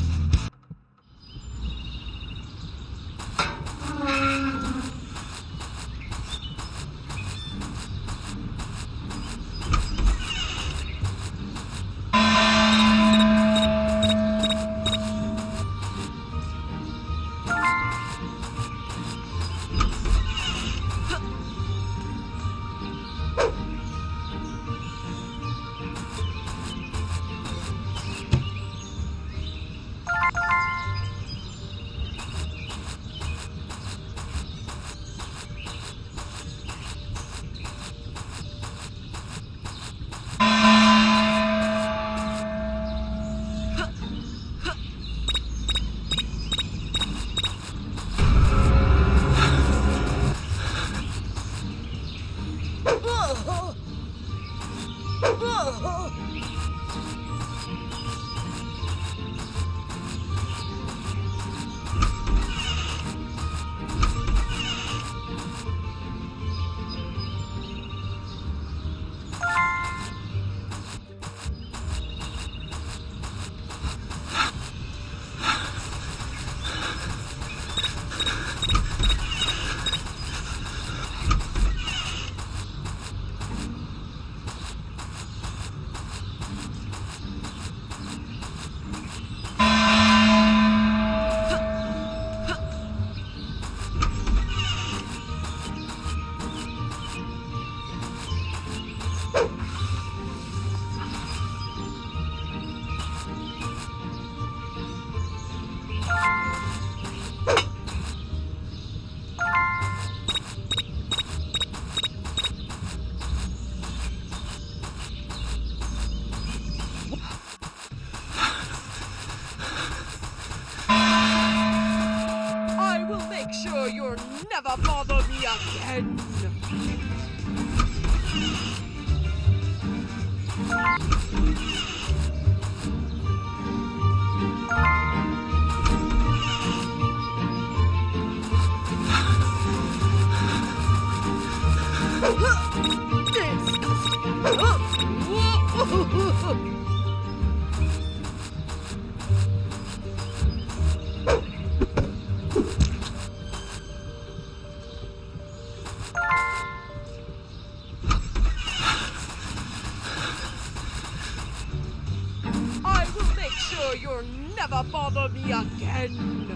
I will make sure you'll never bother me again. I will make sure you'll never bother me again.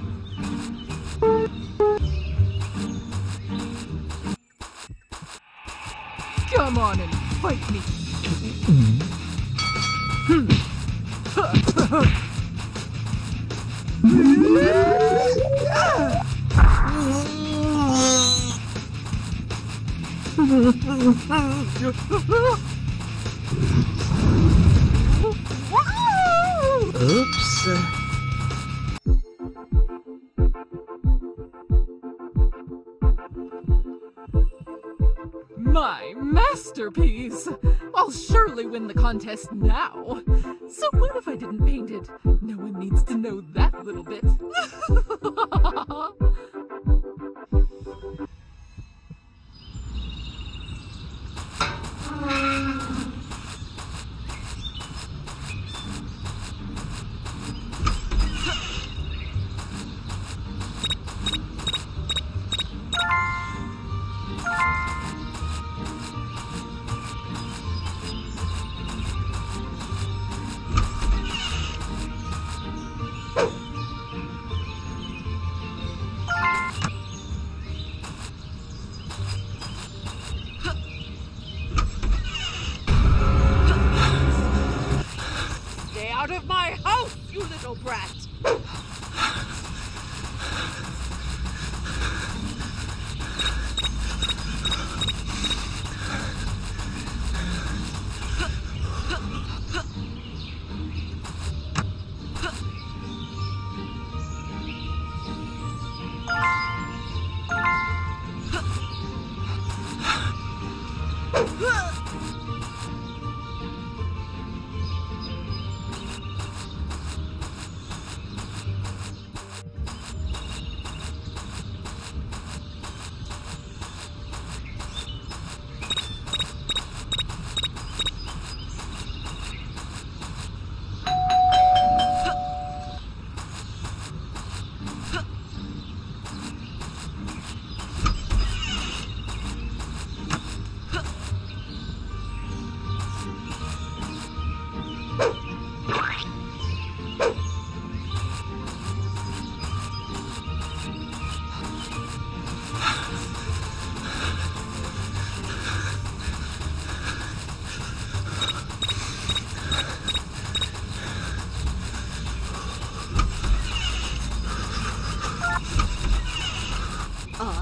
Come on and fight me. Oops. My masterpiece! I'll surely win the contest now. So what if I didn't paint it? No one needs to know that little bit.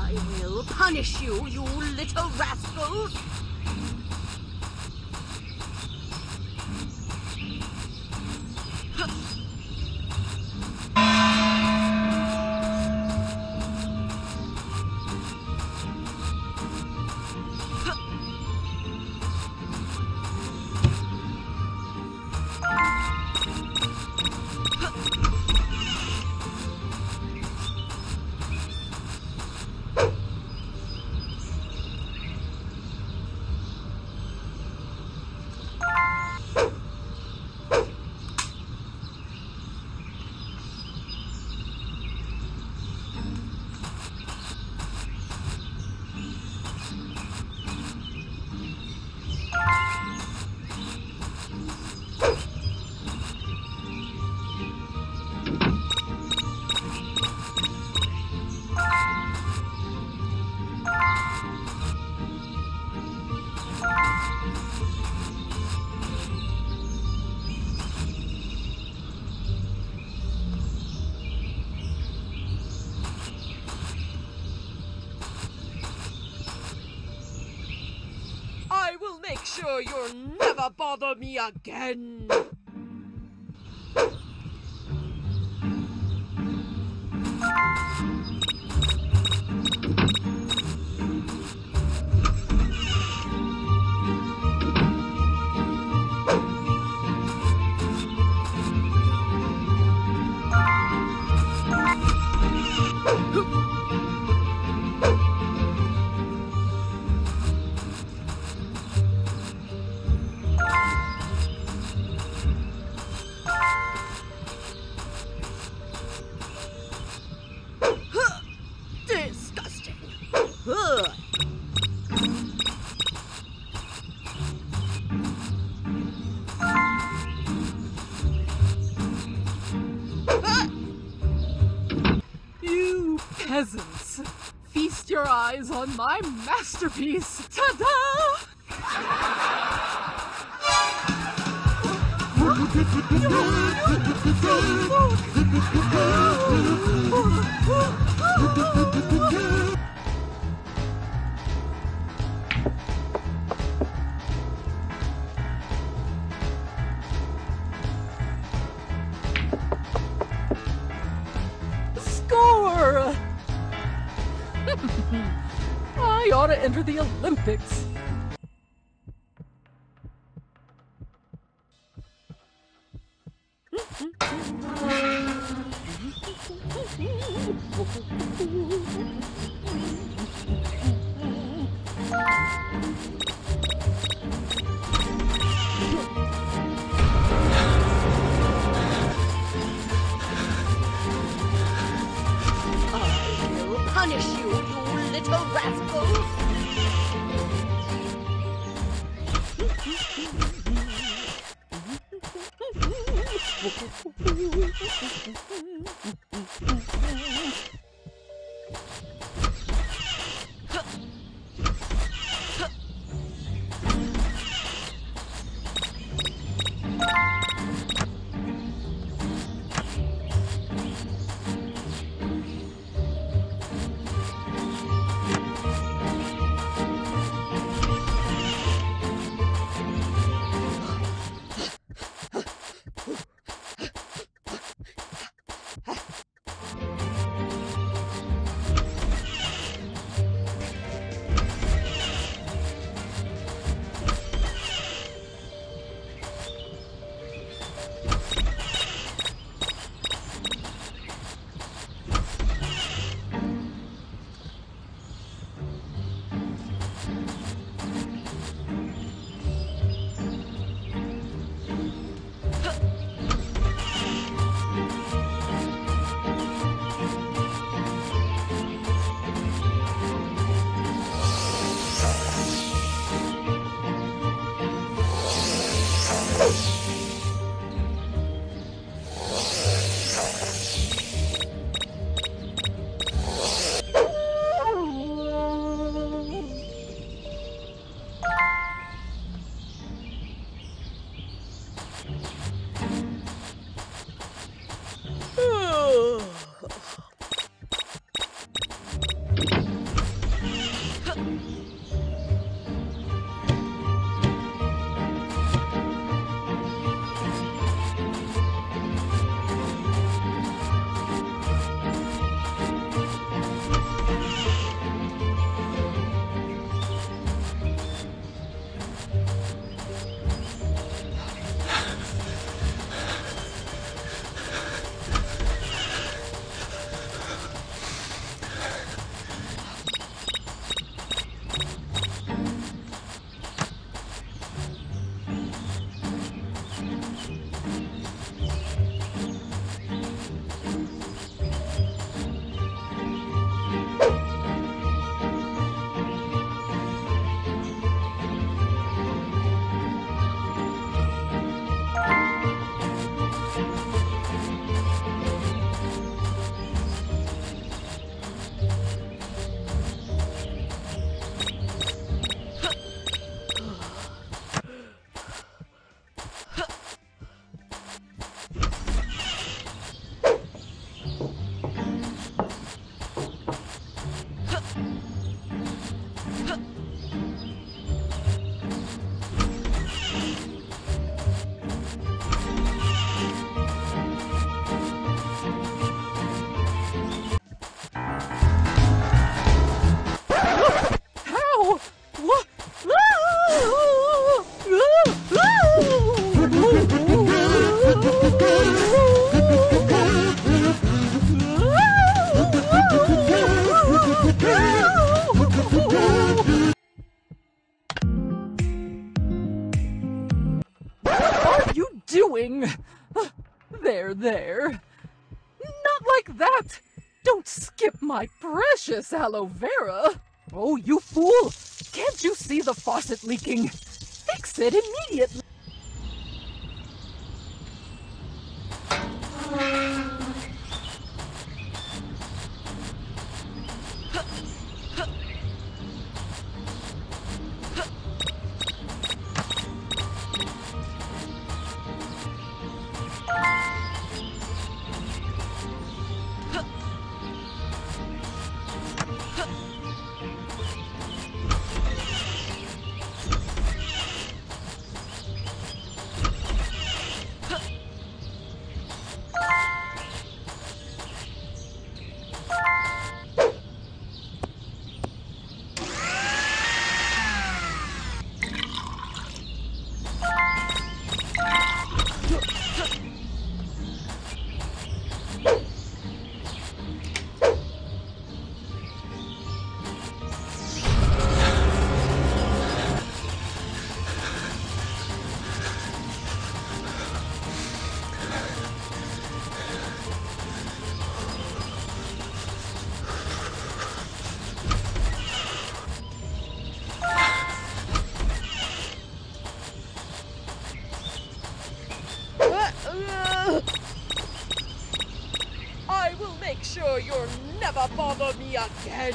I will punish you, you little rascals! I will make sure you'll never bother me again. Disgusting. Ugh. You peasants, feast your eyes on my masterpiece. Ta-da! Score! I ought to enter the Olympics. I will punish you, you little rascals! doing? There, there. Not like that! Don't skip my precious aloe vera! Oh, you fool! Can't you see the faucet leaking? Fix it immediately! I will make sure you'll never bother me again.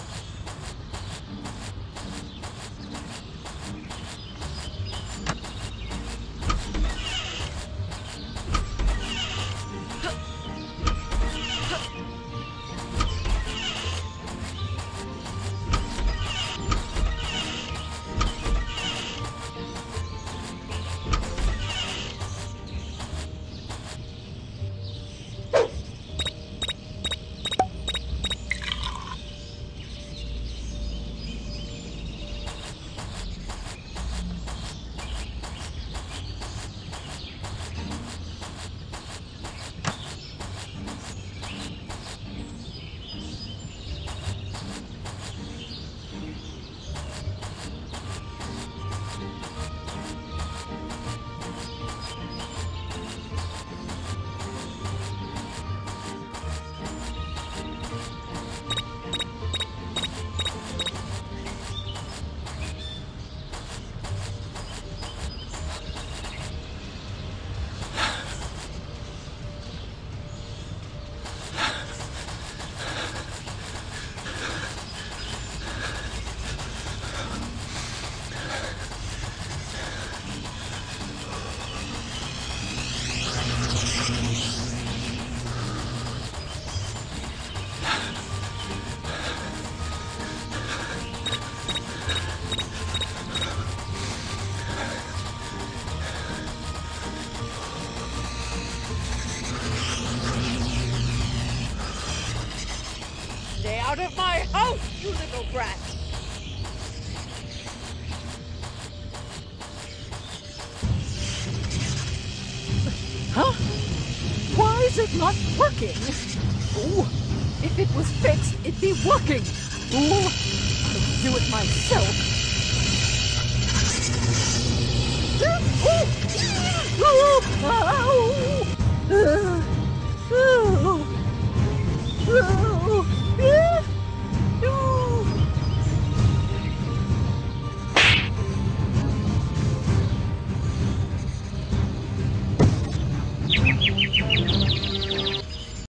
Stay out of my house, you little brat! Huh? Why is it not working? Oh, if it was fixed, it'd be working. Oh, I'll do it myself.